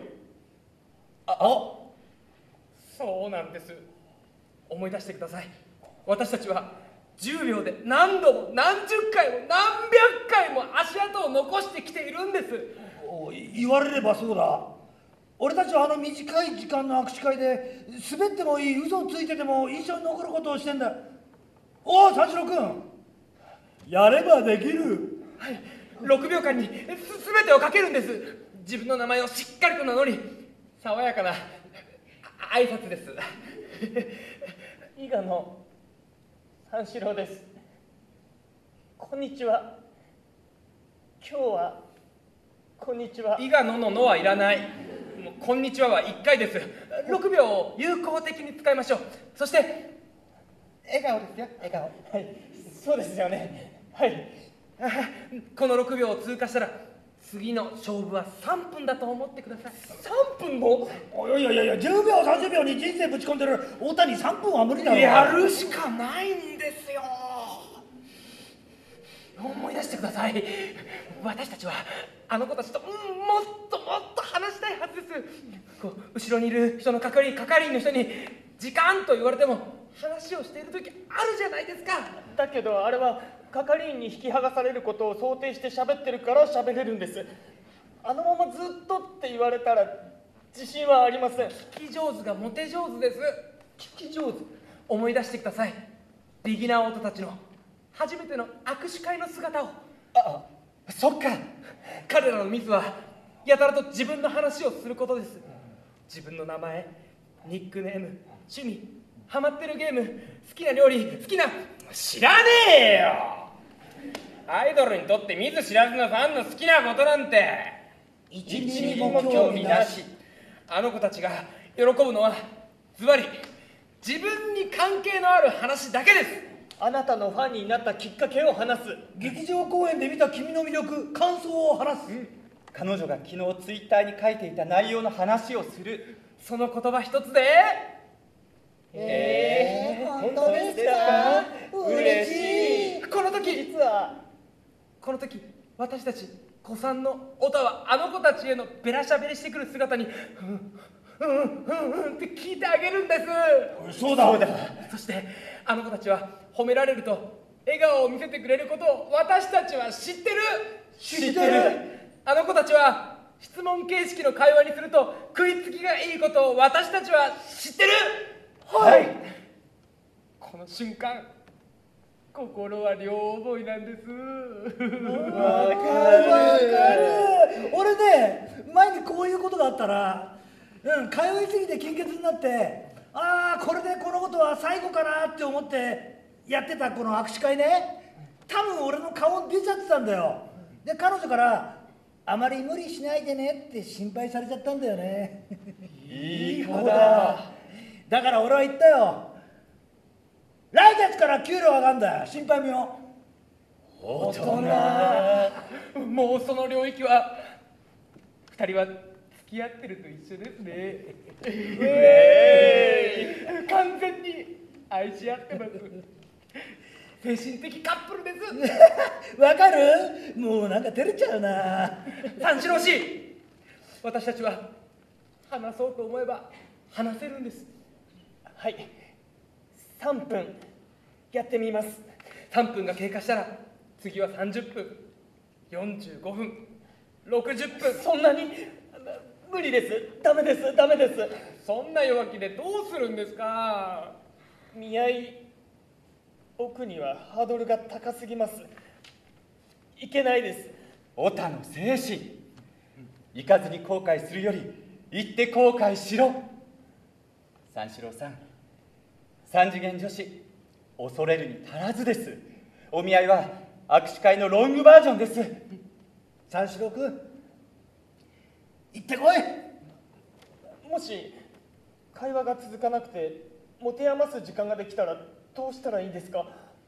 そうなんです。思い出してください。私たちは10秒で何度も何十回も何百回も足跡を残してきているんです。 言われればそうだ。俺たちはあの短い時間の握手会で滑ってもいい、嘘をついてても印象に残ることをしてんだ。おお、三四郎君、やればできる。 はい、6秒間に全てをかけるんです。自分の名前をしっかりと名乗り、爽やかな挨拶です。 伊賀の三四郎です。こんにちは。今日はこんにちは。 伊賀のはいらない。もうこんにちはは1回です。6秒を有効的に使いましょう。そして笑顔ですよ、笑顔。 はい、そうですよね。はい。 この6秒を通過したら次の勝負は3分だと思ってください。 3分も？ いや、10秒30秒に人生ぶち込んでる太田に3分は無理だろ。 やるしかないんですよ。思い出してください。私たちはあの子たちともっと話したいはずです。こう後ろにいる人の係員の人に時間と言われても話をしている時あるじゃないですか。 だけどあれは係員に引き剥がされることを想定して喋ってるから喋れるんです。あのままずっとって言われたら自信はありません。 聞き上手がモテ上手です。聞き上手、思い出してください。ビギナーオートたちの初めての握手会の姿を。 あ、そっか。 彼らのミスはやたらと自分の話をすることです。自分の名前、ニックネーム、趣味、ハマってるゲーム、好きな料理、好きな。知らねえよ。アイドルにとって見ず知らずのファンの好きなことなんて 1 ミリも興味なし。あの子たちが喜ぶのはズバリ自分に関係のある話だけです。 あなたのファンになったきっかけを話す。 劇場公演で見た君の魅力、感想を話す。 彼女が昨日ツイッターに書いていた内容の話をする。 その言葉一つで本当ですか？嬉しい。 この時私たち子さんのオタはあの子たちへのベラしゃべりしてくる姿にって聞いてあげるんです。 そうだ。 そしてあの子たちは褒められると笑顔を見せてくれることを私たちは知ってる。あの子たちは質問形式の会話にすると食いつきがいいことを私たちは知ってる。 はい。 この瞬間心は両思いなんです。 わかる。俺ね、前にこういうことがあったら、通いすぎて金欠になって、これでこのことは最後かなって思ってやってたこの握手会ね、多分俺の顔出ちゃってたんだよ。で、彼女からあまり無理しないでねって心配されちゃったんだよね。 いい子だ。 だから俺は言ったよ。来月から給料上がんだよ。心配無用。 大人。 もうその領域は2人は付き合ってると一緒ですね。完全に愛し合ってます。精神的カップルです。 わかる？もうなんか照れちゃうな。 三四郎氏、私たちは話そうと思えば話せるんです。 はい、3分やってみます。 3分が経過したら次は30分、45分、60分。 そんなに無理です。ダメです。 そんな弱気でどうするんですか。 見合い奥にはハードルが高すぎます。いけないです。 オタの精神。行かずに後悔するより行って後悔しろ。三四郎さん、三次元女子恐れるに足らずです。お見合いは握手会のロングバージョンです。 三四郎君、行ってこい。 もし会話が続かなくて持て余す時間ができたらどうしたらいいですか。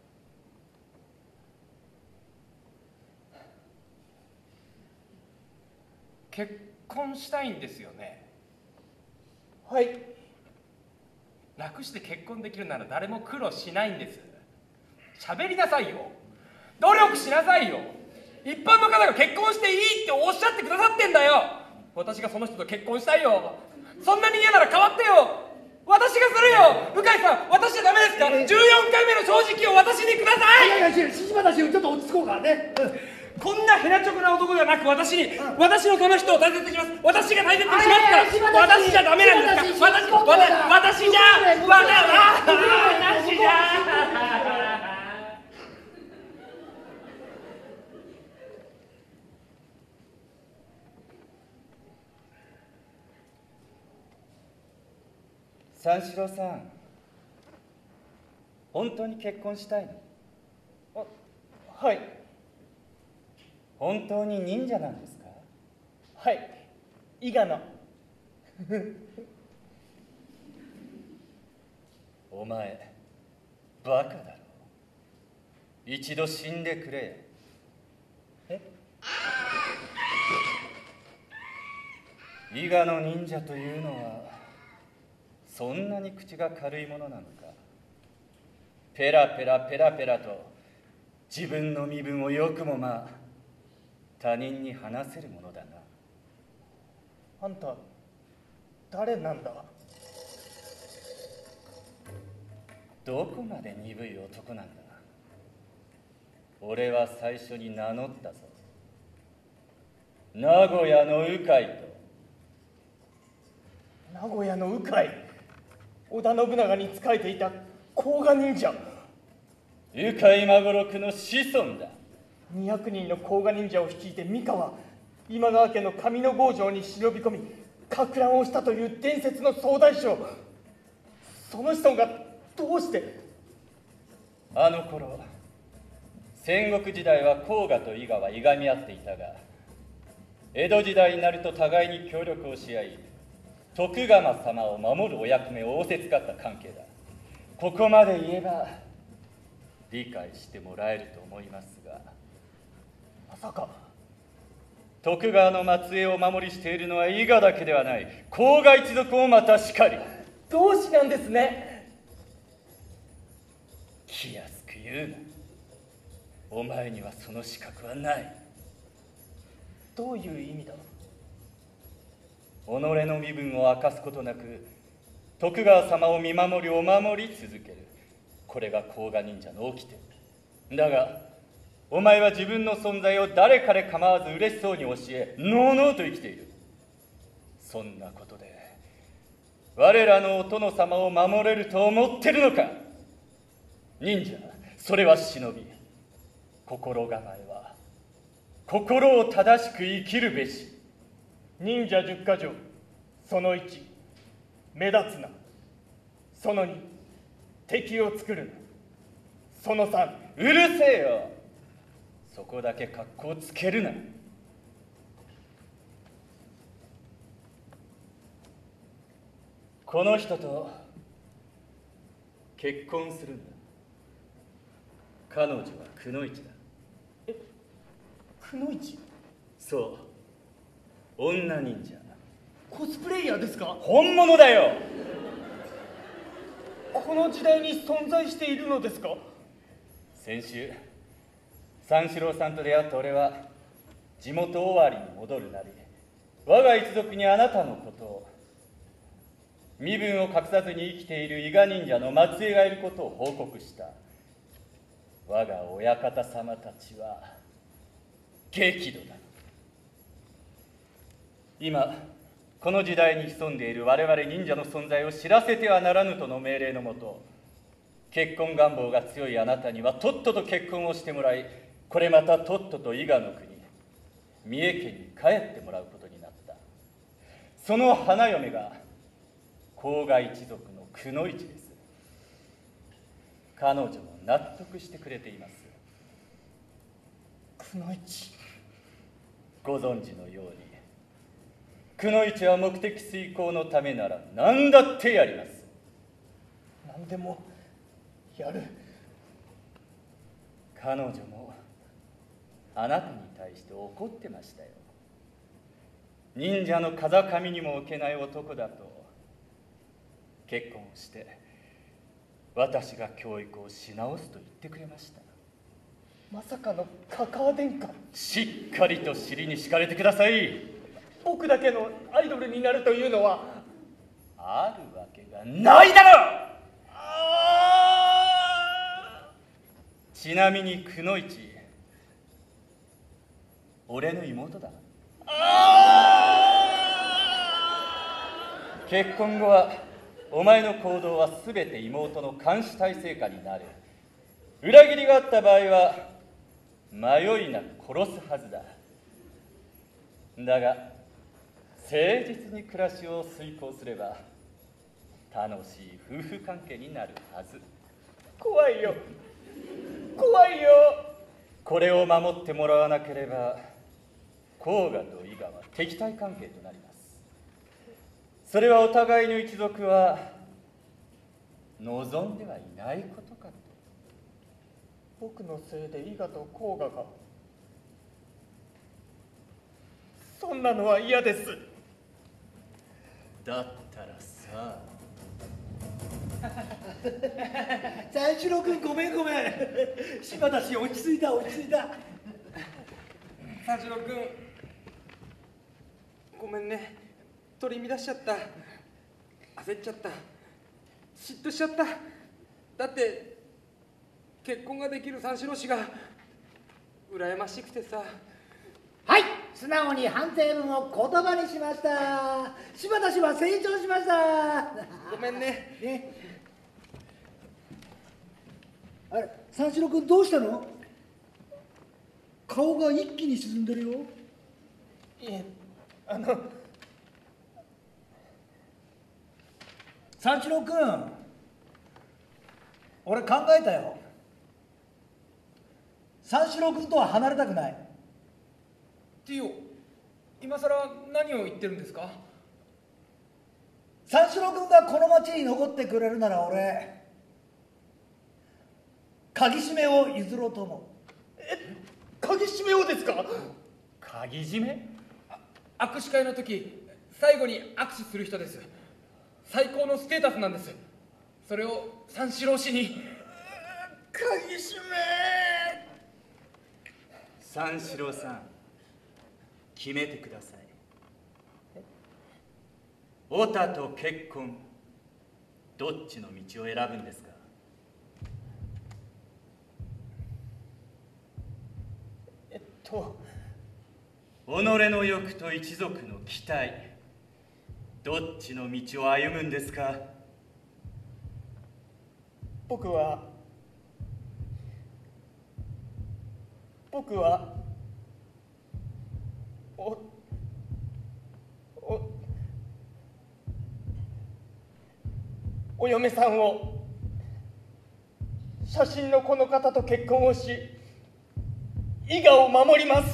結婚したいんですよね。 はい。 楽して結婚できるなら誰も苦労しないんです。喋りなさいよ。努力しなさいよ。一般の方が結婚していいっておっしゃってくださってんだよ。私がその人と結婚したいよ。そんなに嫌なら変わってよ。私がするよ。向井さん、私じゃダメですか。14回目の正直を私にください。 いや柴田氏ちょっと落ち着こうかね。 こんなヘナチョコな男ではなく私に、私のこの人を大切にします。私が大切にしますから。私じゃダメなんですか。私じゃ三四郎さん、本当に結婚したいの？ はい。 本当に忍者なんですか？ はい、伊賀の。 お前バカだろ。一度死んでくれ。伊賀の忍者というのはそんなに口が軽いものなのか。ペラペラと自分の身分をよくも他人に話せるものだな。 あんた、誰なんだ？ どこまで鈍い男なんだ。俺は最初に名乗ったぞ。名古屋の鵜飼と。 名古屋の鵜飼、織田信長に仕えていた甲賀忍者。 鵜飼孫六の子孫だ。 200人の甲賀忍者を率いて三河今川家の上野郷城に忍び込みかく乱をしたという伝説の総大将。その子孫がどうして。 あの頃戦国時代は甲賀と伊賀はいがみ合っていたが、江戸時代になると互いに協力をし合い、徳川様を守るお役目を仰せつかった関係だ。ここまで言えば理解してもらえると思いますが。 まさか徳川の末裔をお守りしているのは伊賀だけではない、甲賀一族もまたしかり。 同志なんですね。 気安く言うな。お前にはその資格はない。 どういう意味だ。 己の身分を明かすことなく徳川様を見守りお守り続ける、これが甲賀忍者の掟だが、お前は自分の存在を誰彼構わず嬉しそうに教え、のうのうと生きている。そんなことで我らのお殿様を守れると思ってるのか。忍者、それは忍び。心構えは心を正しく生きるべし。 忍者10か条。その1、目立つな。その2、敵を作るな。その3、 うるせえよ。そこだけ格好つけるな。この人と結婚するんだ。彼女はくのいちだ。 くのいち。 そう、女忍者。 コスプレイヤーですか。 本物だよ。 この時代に存在しているのですか。 先週三四郎さんと出会った俺は地元尾張に戻るなり、我が一族にあなたのことを、身分を隠さずに生きている伊賀忍者の末裔がいることを報告した。我が親方様たちは激怒だ。今この時代に潜んでいる我々忍者の存在を知らせてはならぬとの命令のもと、結婚願望が強いあなたにはとっとと結婚をしてもらい、これまたとっとと伊賀の国三重県に帰ってもらうことになった。その花嫁が甲賀一族のくのいちです。彼女も納得してくれています。 くのいち。 ご存知のようにくのいちは目的遂行のためなら何だってやります。 何でもやる。 彼女もあなたに対して怒ってましたよ。忍者の風上にも置けない男だと。結婚をして私が教育をし直すと言ってくれました。 まさかのカカア殿下。 しっかりと尻に敷かれてください。 僕だけのアイドルになるというのはあるわけがないだろう。ちなみにくのいち、俺の妹だ。結婚後はお前の行動はすべて妹の監視体制下になる。裏切りがあった場合は迷いなく殺すはずだ。だが誠実に暮らしを遂行すれば楽しい夫婦関係になるはず。 怖いよ、怖いよ。 これを守ってもらわなければ甲賀と伊賀は敵対関係となります。それはお互いの一族は望んではいないことかと。 僕のせいで伊賀と甲賀が。そんなのは嫌です。 だったらさ。 三四郎君、ごめんごめん。柴田氏、落ち着いた落ち着いた。 三四郎君、ごめんね。取り乱しちゃった。焦っちゃった。嫉妬しちゃった。 だって結婚ができる三四郎氏が羨ましくてさ。 はい、素直に反省文を言葉にしました。柴田氏は成長しました。 ごめんね。 ね、あれ、三四郎君どうしたの？顔が一気に沈んでるよ。 いえ、 三四郎君、俺考えたよ。三四郎君とは離れたくない。 ティオ、今さら何を言ってるんですか？ 三四郎君がこの町に残ってくれるなら俺、鍵締めを譲ろうと思う。 鍵閉めようですか？ 鍵締め？ 握手会の時最後に握手する人です。最高のステータスなんです。それを三四郎氏に。 鍵閉め。 三四郎さん、決めてください。オタと結婚、どっちの道を選ぶんですか？己の欲と一族の期待、どっちの道を歩むんですか？ 僕はお嫁さんを写真のこの方と結婚をし、伊賀を守ります。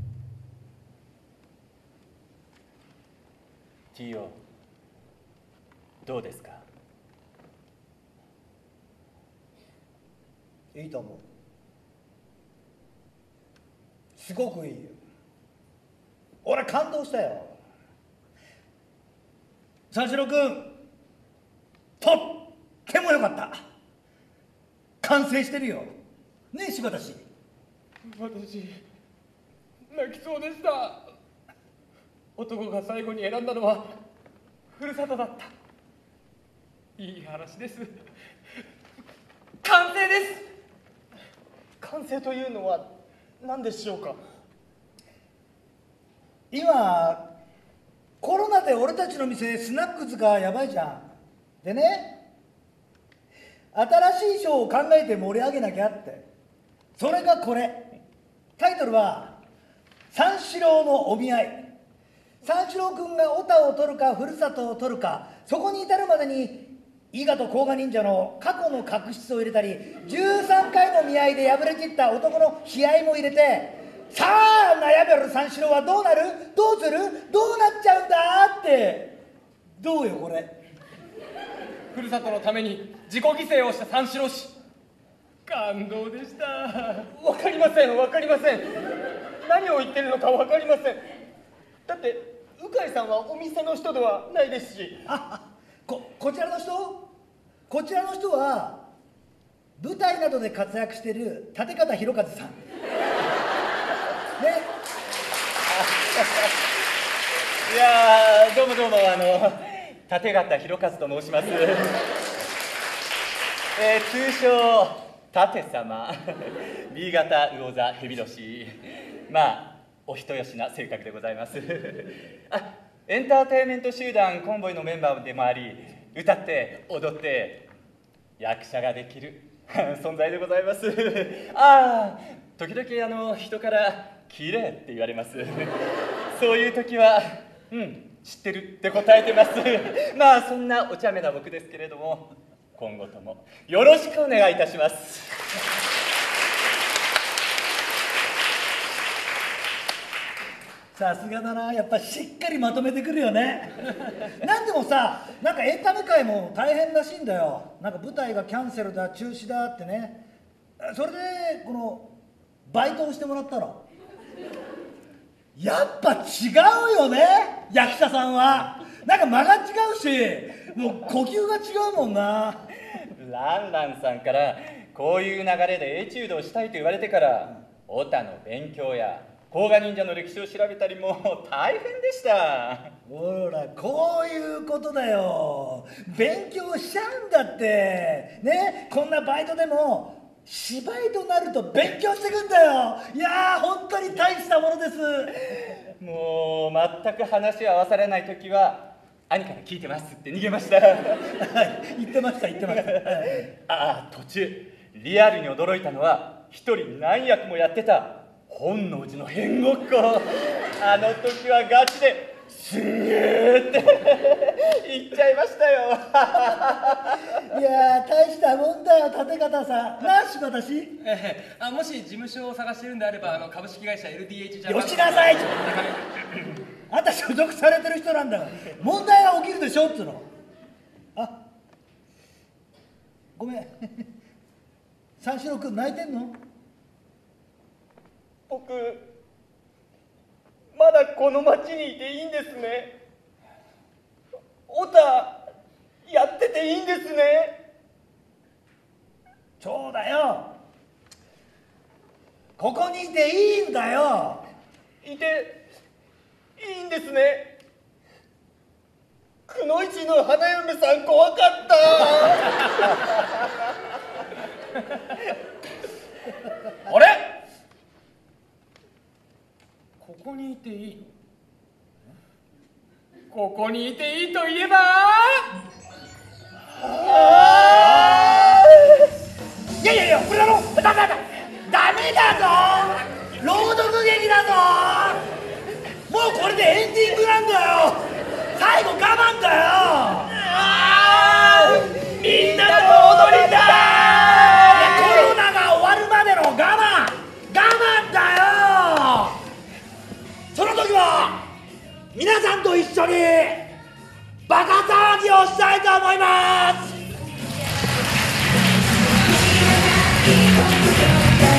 ティオ、どうですか？ いいと思う。すごくいいよ。俺感動したよ。三四郎君、とってもよかった。完成してるよねえ、柴田氏。 私泣きそうでした。男が最後に選んだのはふるさとだった。いい話です。完成です。 完成というのは何でしょうか？ 今コロナで俺たちの店スナックズがやばいじゃん。でね、新しいショーを考えて盛り上げなきゃって。それがこれ。タイトルは三四郎のお見合い。三四郎君がオタを取るかふるさとを取るか、そこに至るまでに伊賀と甲賀忍者の過去の確執を入れたり、13回の見合いで敗れ切った男の悲哀も入れて、さあ悩める三四郎はどうなる、どうする、どうなっちゃうんだって。どうよこれ。 ふるさとのために自己犠牲をした三四郎氏、感動でした。 わかりません。何を言ってるのかわかりません。だって鵜飼さんはお店の人ではないですし。 こちらの人は舞台などで活躍している立方弘和さんね。 いやー、どうも立方弘和と申します。通称舘様。B 型魚座蛇年。まあお人よしな性格でございます。エンターテインメント集団コンボイのメンバーでもあり、歌って踊って役者ができる存在でございます。時々人から綺麗って言われます。そういう時は知ってるって答えてます。まあそんなお茶目な僕ですけれども、今後ともよろしくお願いいたします。 さすがだな、やっぱしっかりまとめてくるよね。なんでもさ、なんかエンタメ界も大変らしいんだよ。なんか舞台がキャンセルだ中止だってね。それでこのバイトをしてもらったの。やっぱ違うよね、役者さんは。なんか間が違うし、もう呼吸が違うもんな。 ランランさんからこういう流れでエチュードをしたいと言われてから、オタの勉強や甲賀忍者の歴史を調べたりも大変でした。 ほら、こういうことだよ。勉強しちゃうんだってね。こんなバイトでも芝居となると勉強してくんだよ。いやー、本当に大したものです。 もう全く話を合わされない時は兄から聞いてますって逃げました。 はい、言ってました。 ああ、途中リアルに驚いたのは一人何役もやってた本能寺の変ごっこ。あの時はガチですんげーって言っちゃいましたよ。 いやー、大したもんだよ、立方さん。な、柴田氏。 もし事務所を探してるんであれば株式会社 LDH ジャパン。 よしなさい。あんた所属されてる人なんだから問題は起きるでしょっつうの。あ、ごめん。三四郎君泣いてんの？ 僕まだこの町にいていいんですね。オタやってていいんですね。 そうだよ。ここにいていいんだよ。 いていいんですね。くのいちの花嫁さん怖かった。 あれ、ここにいていいの？ここにいていいといえばいや、これだろ。ダメだぞ。朗読劇だぞ。もうこれでエンディングなんだよ。最後我慢だよ。みんなと踊りたい。コロナが終わるまでの我慢だよ。その時は皆さんと一緒にバカ騒ぎをしたいと思います。